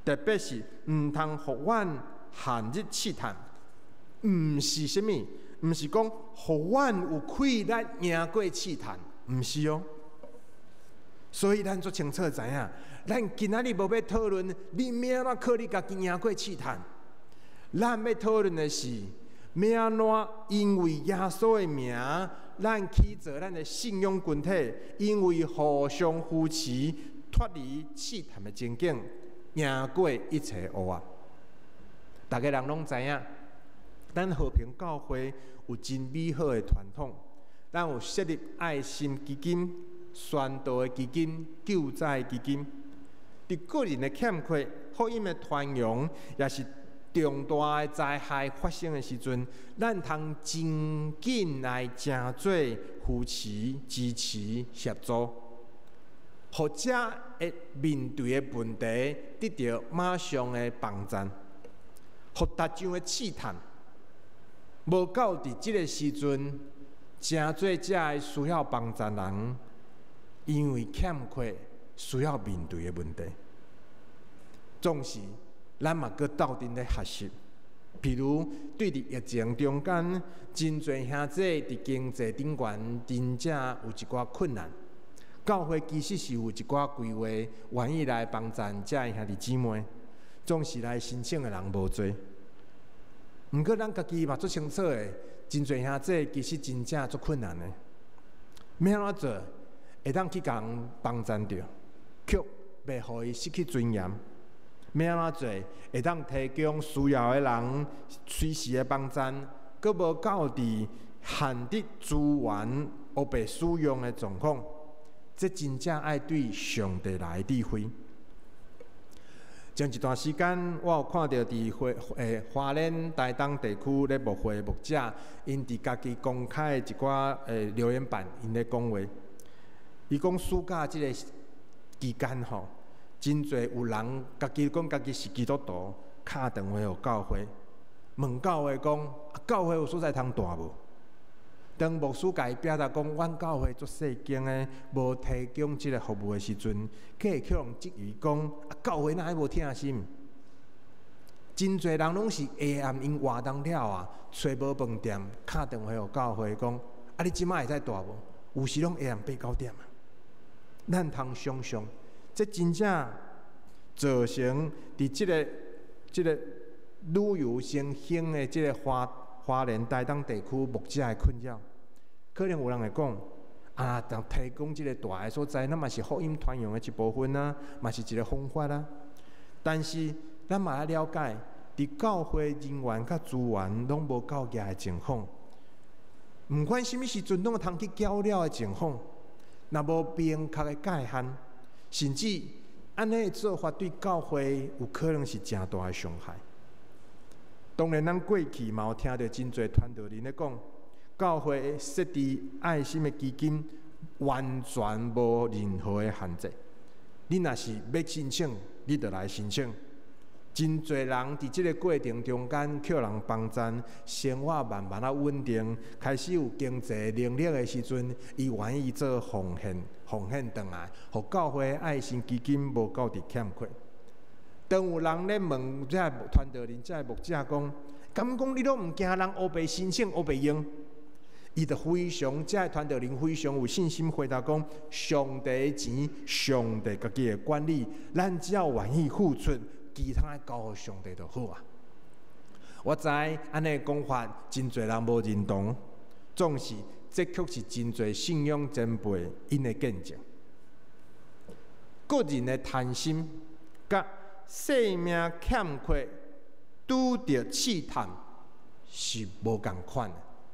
特别是毋通互阮陷入试探，毋是啥物？毋是讲互阮有气力赢过试探，毋是哦。所以咱足清楚知影，咱今仔日无要讨论你要安怎靠你家己赢过试探，咱要讨论的是要安怎因为耶稣的名，咱起做咱的信仰群体，因为互相扶持，脱离试探的情景，赢过一切乌啊！大家人拢知影，咱和平教会有真美好的传统，咱有设立爱心基金、宣道的基金、救灾基金。伫个人的欠缺、福音的传扬，也是重大的灾害发生的时阵，咱通真紧来正做扶持、支持、协助，或者会面对的问题得到马上的帮助，互达上的试探。无到伫即个时阵，真做遮需要帮助人，因为欠缺需要面对的问题，总是咱嘛阁斗阵咧学习。譬如对伫疫情中间，真侪兄弟伫经济顶悬真正有一寡困难，教会其实是有一寡规划，愿意来帮助遮的兄弟姊妹，总是来申请的人无多。毋过咱家己嘛足清楚的，真侪兄弟其实真正足困难的，要安怎做会当去甲人帮助着，却袂互伊失去尊严？要安怎做会当提供需要的人随时的帮助，阁无到伫限制资源乌白使用的状况？这真正爱对上帝来理会。前一段时间，我有看到伫花莲台东地区咧牧会的牧者，因伫家己公开的一寡留言板，因咧讲话。伊讲暑假即个期间吼，真侪有人家己讲家己是基督徒，敲电话互教会，问教会讲，教会有所在通住无？当牧师甲伊表达讲，阮教会足细间的，无提供即个服务的时阵，佮会去人质疑讲，教会哪会无疼心？真侪人拢是下暗因活动了啊，找无饭店，敲电话互教会讲，你即摆会使住无？有时拢下暗8、9点啊。咱通想象，这真正造成伫即个旅游新兴的即个花莲台东地区牧者的困扰。可能有人会讲，提供即个大的所在，那嘛是福音传扬的一部分啊，嘛是一个方法啊。但是咱嘛要了解，伫教会人员甲资源拢无够额的情况，毋管什么时阵拢会通去较了的情况，若无明确的界限，甚至安尼的做法对教会有可能是诚大的伤害。当然，咱过去嘛有听到真侪传道人咧讲。教会设置爱心的基金，完全无任何的限制。你若是要申请，你就来申请。真侪人伫即个过程中间，靠人帮助，生活慢慢啊稳定，开始有经济能力的时阵，伊愿意做奉献转来，互教会爱心基金无够伫欠缺。当有人咧问这传道人、这牧者讲，敢讲你都毋惊人乌白申请、乌白用？伊就非常，这传道人非常有信心回答讲：上帝的钱，上帝家己的管理，咱只要愿意付出，其他的交互上帝就好啊。我知安尼讲法，真侪人无认同，总是这却是真侪信仰前辈因的见证。个人的贪心，甲生命欠缺，拄着试探，是无共款的。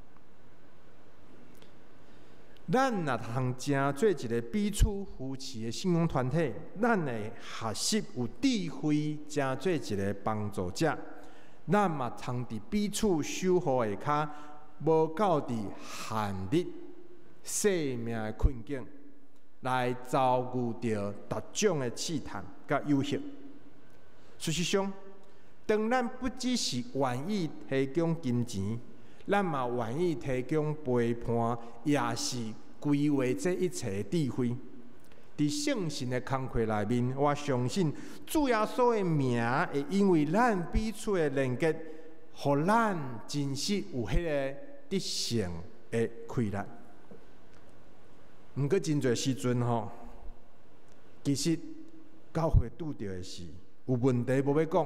咱若通正做一个彼此扶持的信仰团体，咱会学习有智慧，正做一个帮助者。咱嘛通伫彼此守护下骹，无够伫限制生命的困境，来遭遇着各种的试探甲诱惑。事实上，当咱不只是愿意提供金钱，咱嘛愿意提供陪伴，也是规划这一切的智慧。 伫圣神的工课内面，我相信主耶稣的名会因为咱彼此的连结，互咱真实有迄个得胜的快乐。毋过真侪时阵吼，其实教会拄着的是有问题无要讲，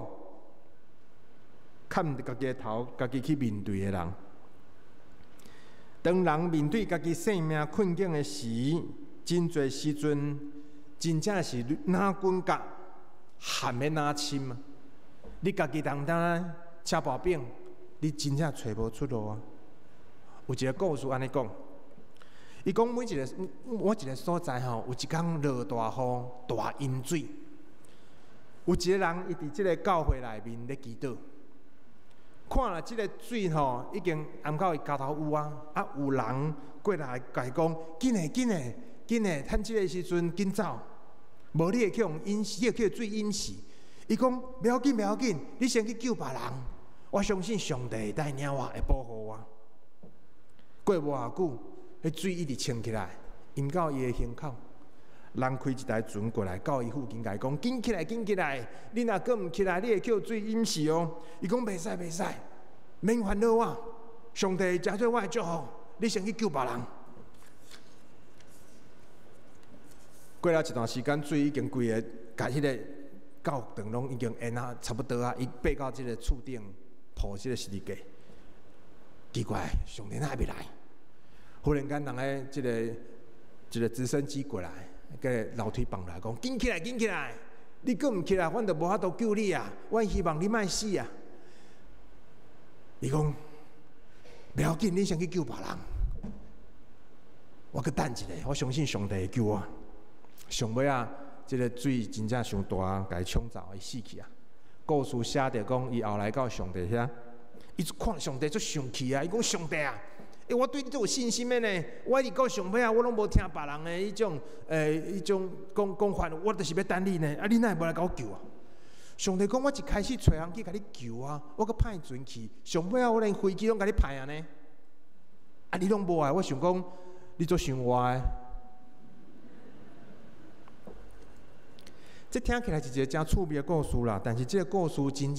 砍家己的头，家己去面对的人。当人面对家己生命困境的时，真侪时阵，真正是哪滚角含要哪深啊！你家己单单吃薄饼，你真正找无出路啊！有一个故事安尼讲，伊讲每一个所在吼，有一天落大雨、大淹水，有一个人伊伫即个教会内面咧祈祷。看了即个水吼，已经淹到伊脚头有啊！有人过来甲伊讲：紧诶，紧诶，紧诶！趁即个时阵紧走，无你会去用淹死，你会去水淹死。伊讲：不要紧，不要紧，你先去救别人。我相信上帝带领我，会保护我。过无偌久，迄水一直冲起来，淹到伊的胸口。人开一台船过来，到伊附近甲伊讲：紧起来，紧起来！你若搁毋起来，你会叫水淹死哦！伊讲：袂使，袂使，免烦恼我，上帝加做我的祝福。你先去救别人。过了一段时间，水已经规个，甲迄个教堂拢已经淹啊，差不多啊，伊爬到即个厝顶，抱即个十字架。奇怪，上帝哪会来？忽然间，人个一个直升机过来。个楼梯放来讲，紧起来，紧起来！你搁毋起来，阮就无法度救你啊！阮希望你莫死啊！伊讲，不要紧，你先去救别人。我去等一下，我相信上帝会救我。上尾啊，即个水真正伤大，甲伊冲走，伊死去啊！故事写着讲，伊后来到上帝遐，伊看上帝足生气啊！伊讲上帝啊！我对你都有信心的呢。我一直到上尾啊，我拢无听别人的迄种讲法，我就是要等你呢。啊，你哪会无来甲我救啊？上帝讲，我一开始找人去甲你救啊，我搁派船去，上尾啊，我连飞机拢甲你派啊呢。啊，你拢无爱，我想讲，你做想我的。这听起来是一个真趣味的故事啦，但是这个故事真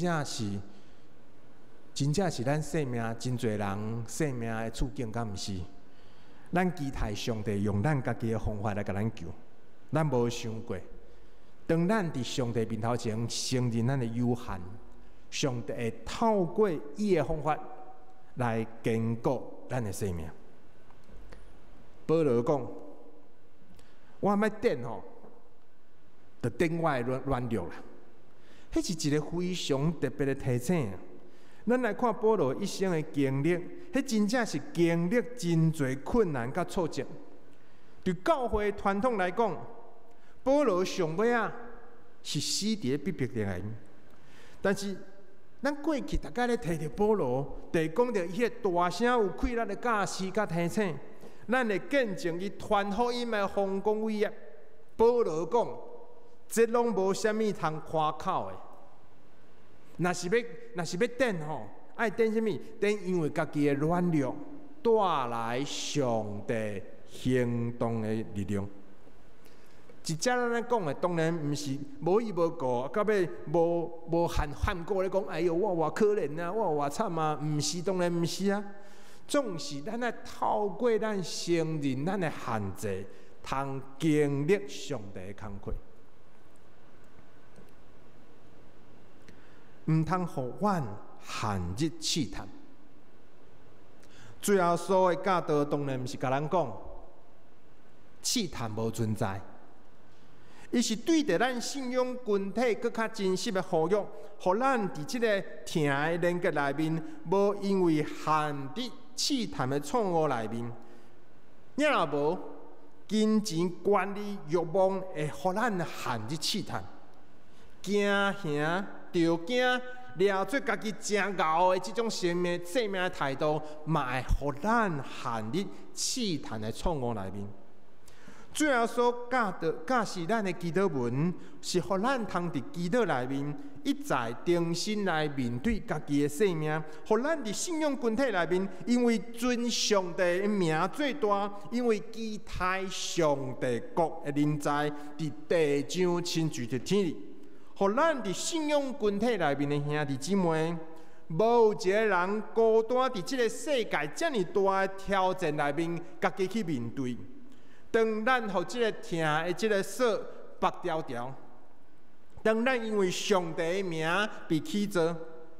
正是咱生命真侪人生命的处境，敢毋是？咱期待上帝用咱家己的方法来甲咱救，咱无想过，当咱伫上帝面头前承认咱的有限，上帝会透过伊的方法来坚固咱的生命。保罗讲：我要点吼，就点我的软弱啦。迄是一个非常特别的提醒。咱来看保罗一生的经历，迄真正是经历真侪困难甲挫折。对教会传统来讲，保罗上尾啊是死伫逼迫底下。但是咱过去大家咧提着保罗，就讲着伊迄大声有气力的教示甲提醒，咱会见证伊传福音的丰功伟业。保罗讲，这拢无啥物通夸口的。若是要等吼，爱等什么？等因为家己的软弱带来上帝行动的力量。一只咱讲的，当然毋是无依无故，到尾无含过咧讲，哎哟，我偌可怜啊，我偌惨啊，毋是，当然毋是啊。总是咱爱透过咱承认咱的限制，通经历上帝的工课。毋通互阮限制试探。最后所有教导当然毋是甲咱讲试探无存在，伊是对着咱信仰群体更较真实的呼吁，互咱伫即个疼的连结内面，无因为限制试探的错误内面，也若无金钱管理欲望会互咱限制试探，惊吓。着惊掠出家己真牛的这种生命的态度，嘛会互咱陷入试探的错误内面。 主耶稣教示咱的祈祷文，是互咱通伫祈祷内面一再重新来面对家己的生命，互咱伫信仰群体内面，因为尊上帝的名最大，因为期待上帝国的临在伫地上亲像伫天里，互咱伫信仰群体内面的兄弟姊妹，无有一个人孤单伫即个世界遮尔大的挑战内面，家己去面对。当咱互即个疼的即个锁拔条条，当咱因为上帝的名被起做，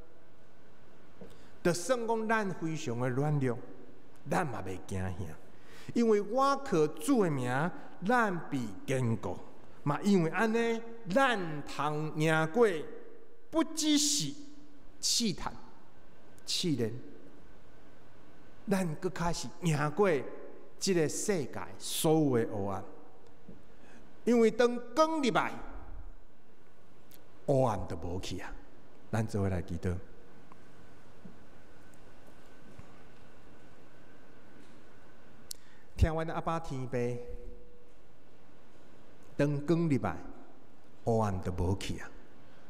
就算讲咱非常的软弱，咱嘛袂惊吓，因为我靠主的名，咱被坚固。嘛，因为安尼，咱通赢过，不只是试探、试炼，咱搁开始赢过。即个世界所有的黑暗，因为当光入来，黑暗就无去啊！咱做伙来祈祷。听阮阿爸天父，当光入来，黑暗就无去啊！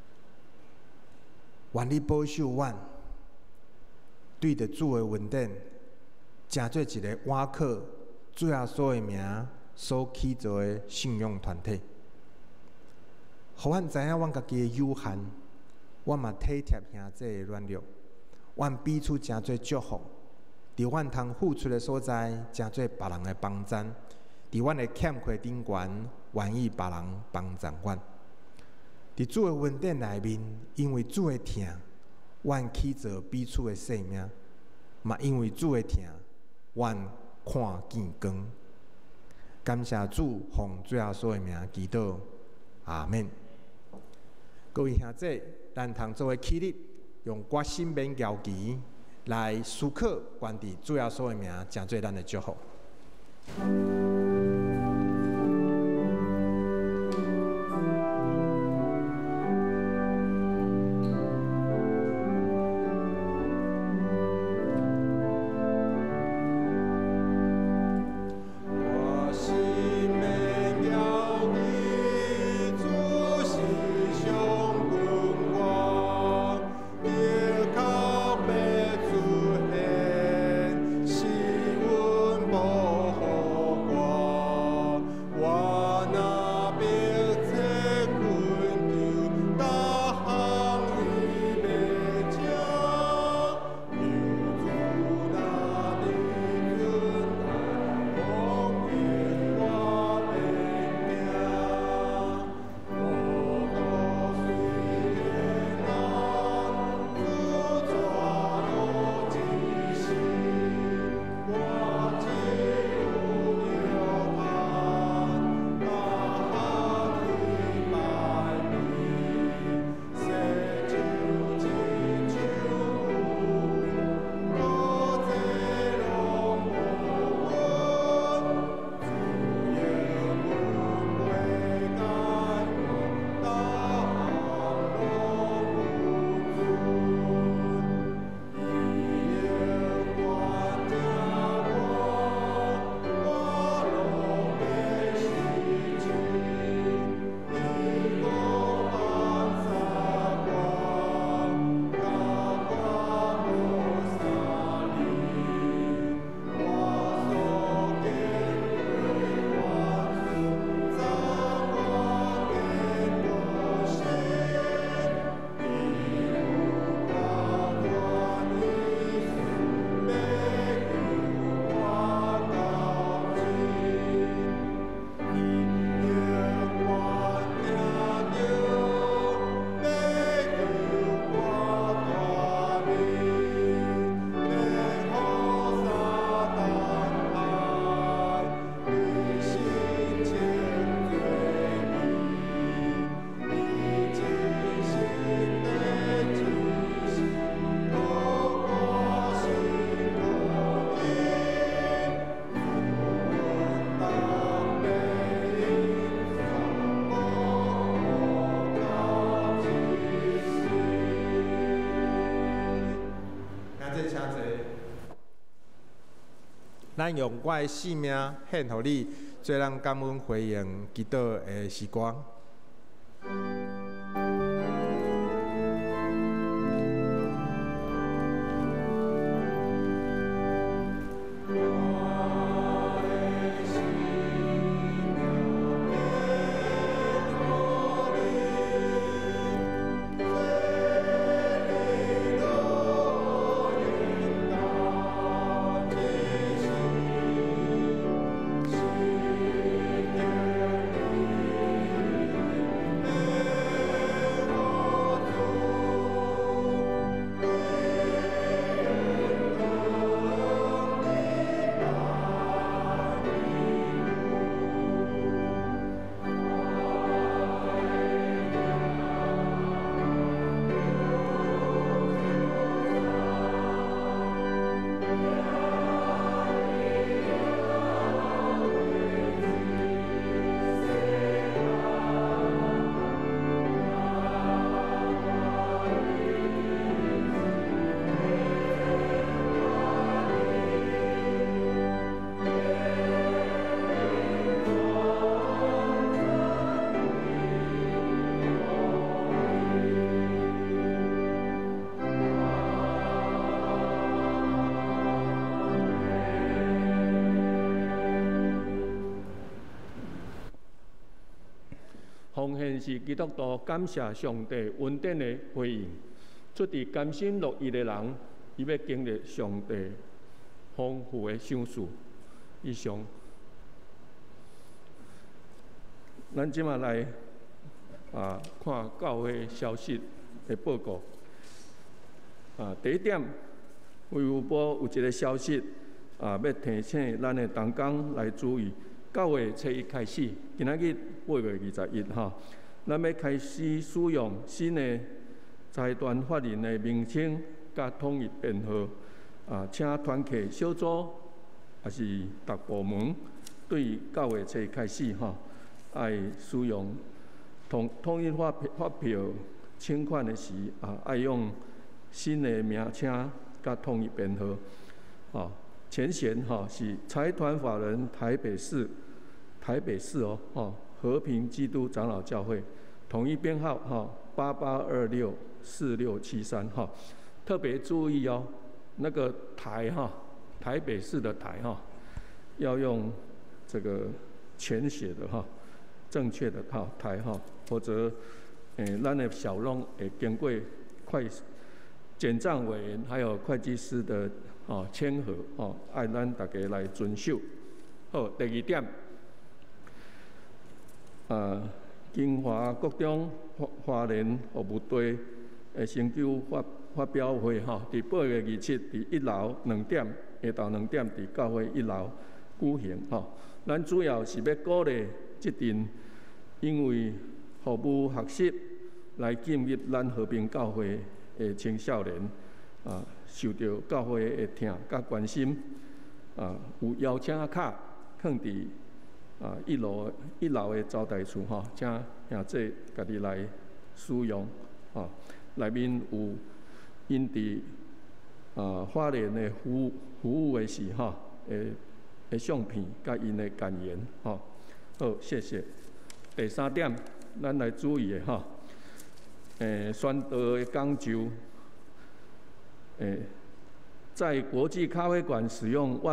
愿你保守阮，对着主的恩典，成做一个倚靠主耶稣的名所起造的信仰团体，互阮知影阮家己的有限，阮嘛体贴兄弟的软弱，阮彼此诚做祝福，伫阮通付出的所在，诚做别人的帮衬，伫阮的欠缺顶悬，愿意别人帮衬阮。伫主的恩典内面，因为主的疼，阮起造彼此的生命，嘛因为主的疼，阮看见光，感谢主，奉主耶稣的名祈祷，阿门。各位兄弟，咱通做伙起立，用决心免骄奇来思考，关伫主耶稣的名，诚做咱的祝福。咱用我的性命献予你， 做咱感恩回应祈祷的时光。 奉献是基督徒感谢上帝恩典的回应。出于甘心乐意的人，伊要经历上帝丰富的赏赐。以上，咱即马来看教会消息的报告。第一点，卫福部有一个消息要提醒咱的同工来注意。9月初1开始，今仔日8月21号，咱要开始使用新的财团法人的名称甲统一编号。请团契小组也是各部门，对9月初开始爱使用统一发票请款的时爱用新的名称甲统一编号。前嫌是财团法人台北市和平基督长老教会，统一编号88264673特别注意那个台台北市的台要用这个全写的正确的台否则咱的小弄会经过检账委员还有会计师的签合爱咱大家来遵守。好，第2点，金华国中花莲服务队的成就发表会伫8月27伫1楼2点，下昼2点伫教会1楼举行咱主要是要鼓励这阵因为服务学习来进入咱和平教会的青少年受到教会的疼甲关心有邀请卡放伫1楼的招待处请兄弟家己来使用内面有因伫花莲的服务的时的相片甲因的感言好，谢谢。第3点，咱来注意的宣道的讲究在国际咖啡馆使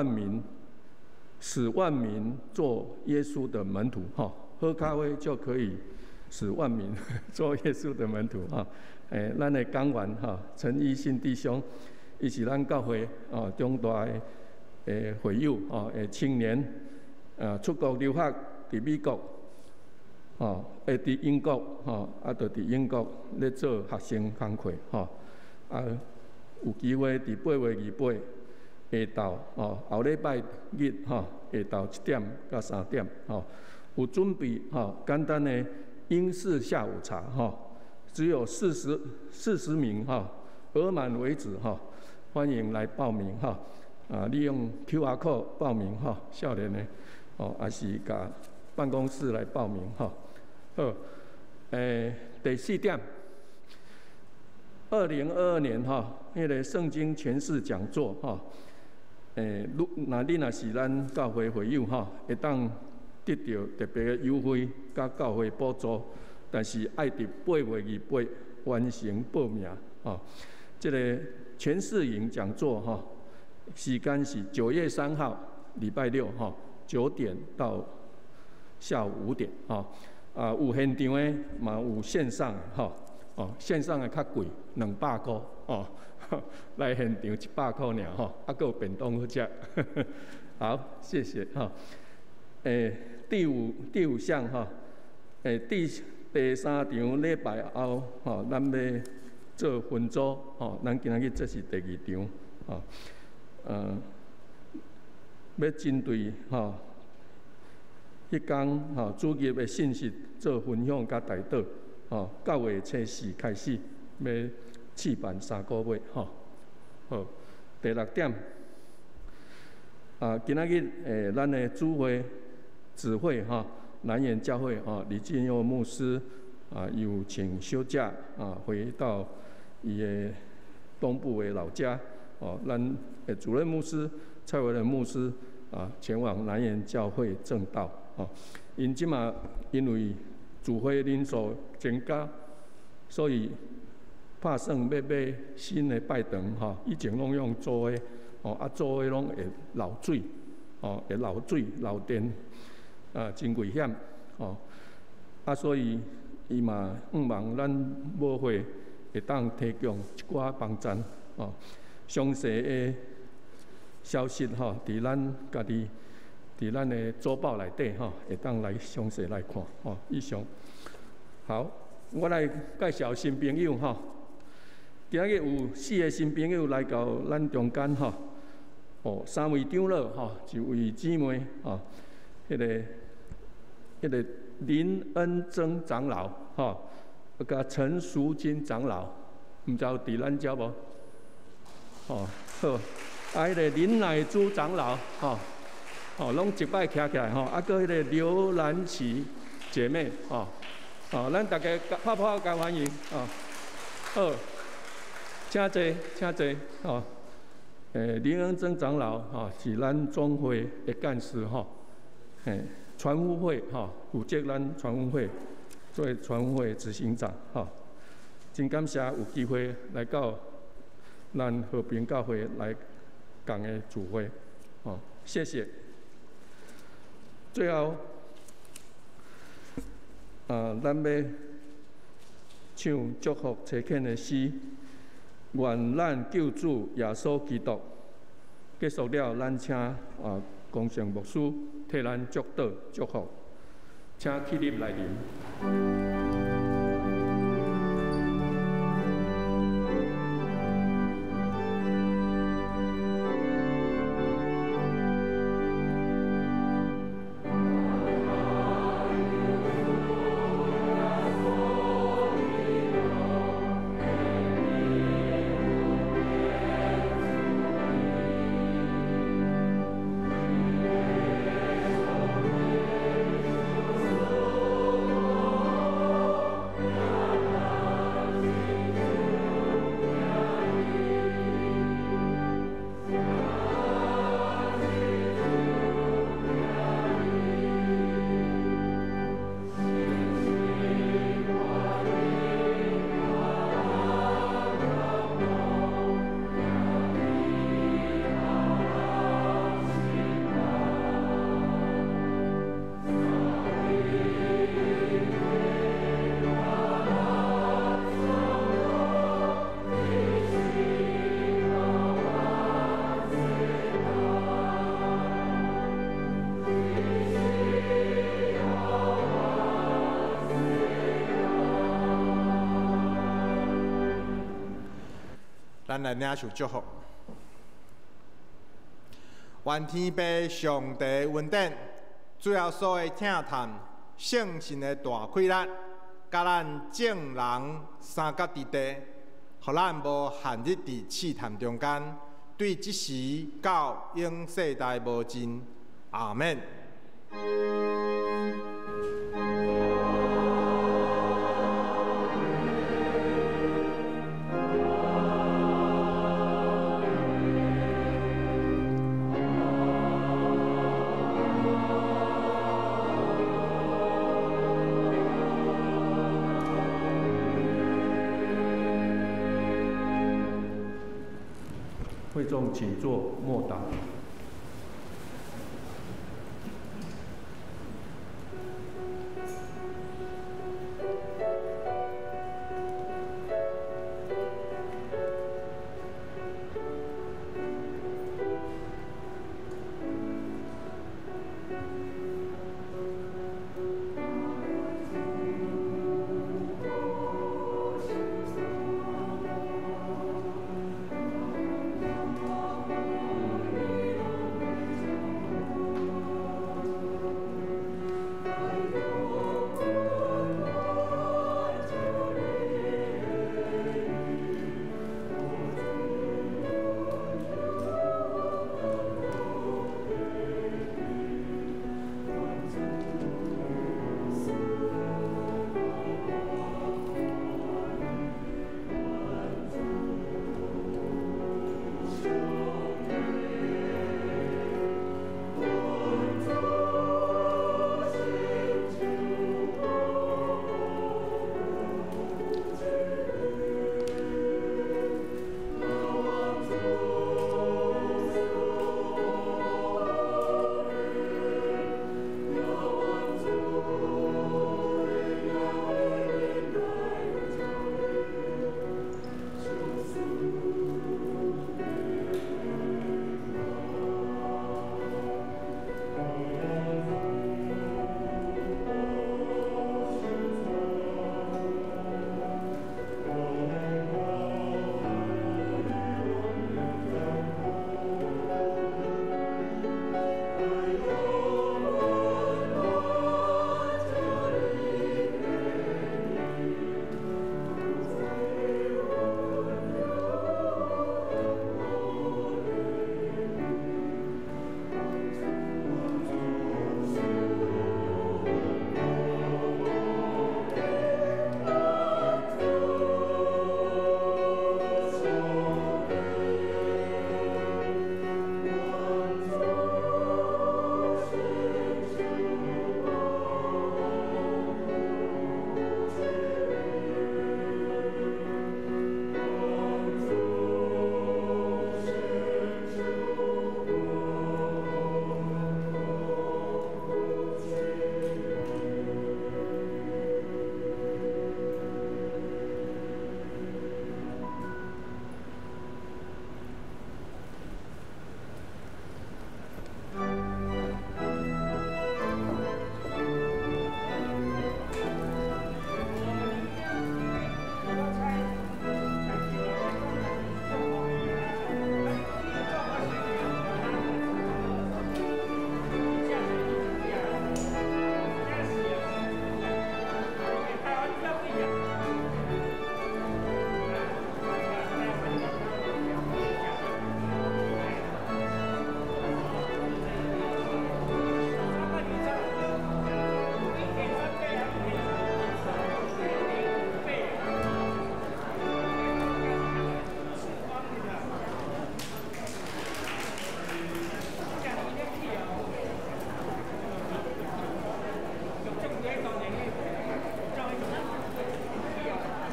万民做耶稣的门徒喝咖啡就可以使万民做耶稣的门徒咱的讲员陈义信弟兄，伊是咱教会中大的会友青年出国留学伫美国伫英国就伫英国咧做学生工课有机会伫8月28下昼后礼拜日下昼1点到3点有准备简单的英式下午茶只有40名额满为止欢迎来报名利用 QR code 报名少年的也是甲办公室来报名好，第4点，2022年迄个圣经诠释讲座若是咱教会会友会当得到特别的优惠甲教会补助，但是爱伫8月28完成报名哦。这个全市营讲座哈，时间是9月3号礼拜六哈，9点到下午5点哈。有现场的嘛有线上的哈，线上的较贵，200块哦。来现场100块尔吼，还有便当好食。好，谢谢哈。第五项哈，第3场礼拜后吼，咱要做分组吼，咱今仔日这是第2场吼，要针对吼迄天吼主业的信息做分享甲带导吼，9月初4开始要试办3个月吼。好，第6点，今仔日咱的主会指会哈，南园教会李建佑牧师有请休假回到伊的东部的老家咱的主任牧师蔡维仁牧师前往南园教会正道因即马因为主会人数增加，所以拍算要买新的拜堂以前拢用租的租的拢会漏水会漏水漏电真危险所以伊嘛望咱母会会当提供一寡帮衬详细的消息伫咱家己伫咱的周报内底会当来详细来看以上好，我来介绍新朋友今日有4个新朋友来到咱中间3位长老1位姊妹迄个林恩珍长老甲陈淑金长老，毋知有伫咱遮无？好，迄个林乃珠长老拢一摆徛起来搁迄个刘兰琪姐妹咱大家拍拍甲欢迎好。请坐，请坐林恩珍长老是咱总会的干事传福会负责咱传福会，做传福会执行长真感谢有机会来到咱和平教会来讲的主会谢谢。最后咱要唱祝福齐恳的诗。愿咱救主耶稣基督结束了，咱请公圣牧师替咱祝祷祝福，请起立来念。 咱来领受祝福。愿天父上帝恩典，主要所的听谈，圣神的大开力，甲咱众人三角伫地，互咱无限日伫试探中间，对即时到永世代无尽。阿免。 会众请坐，默祷。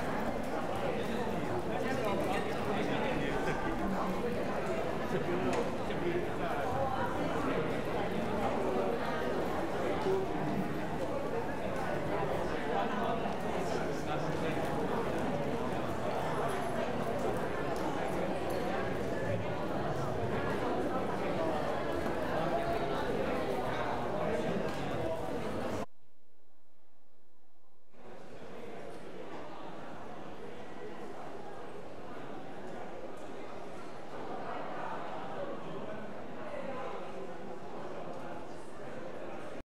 这边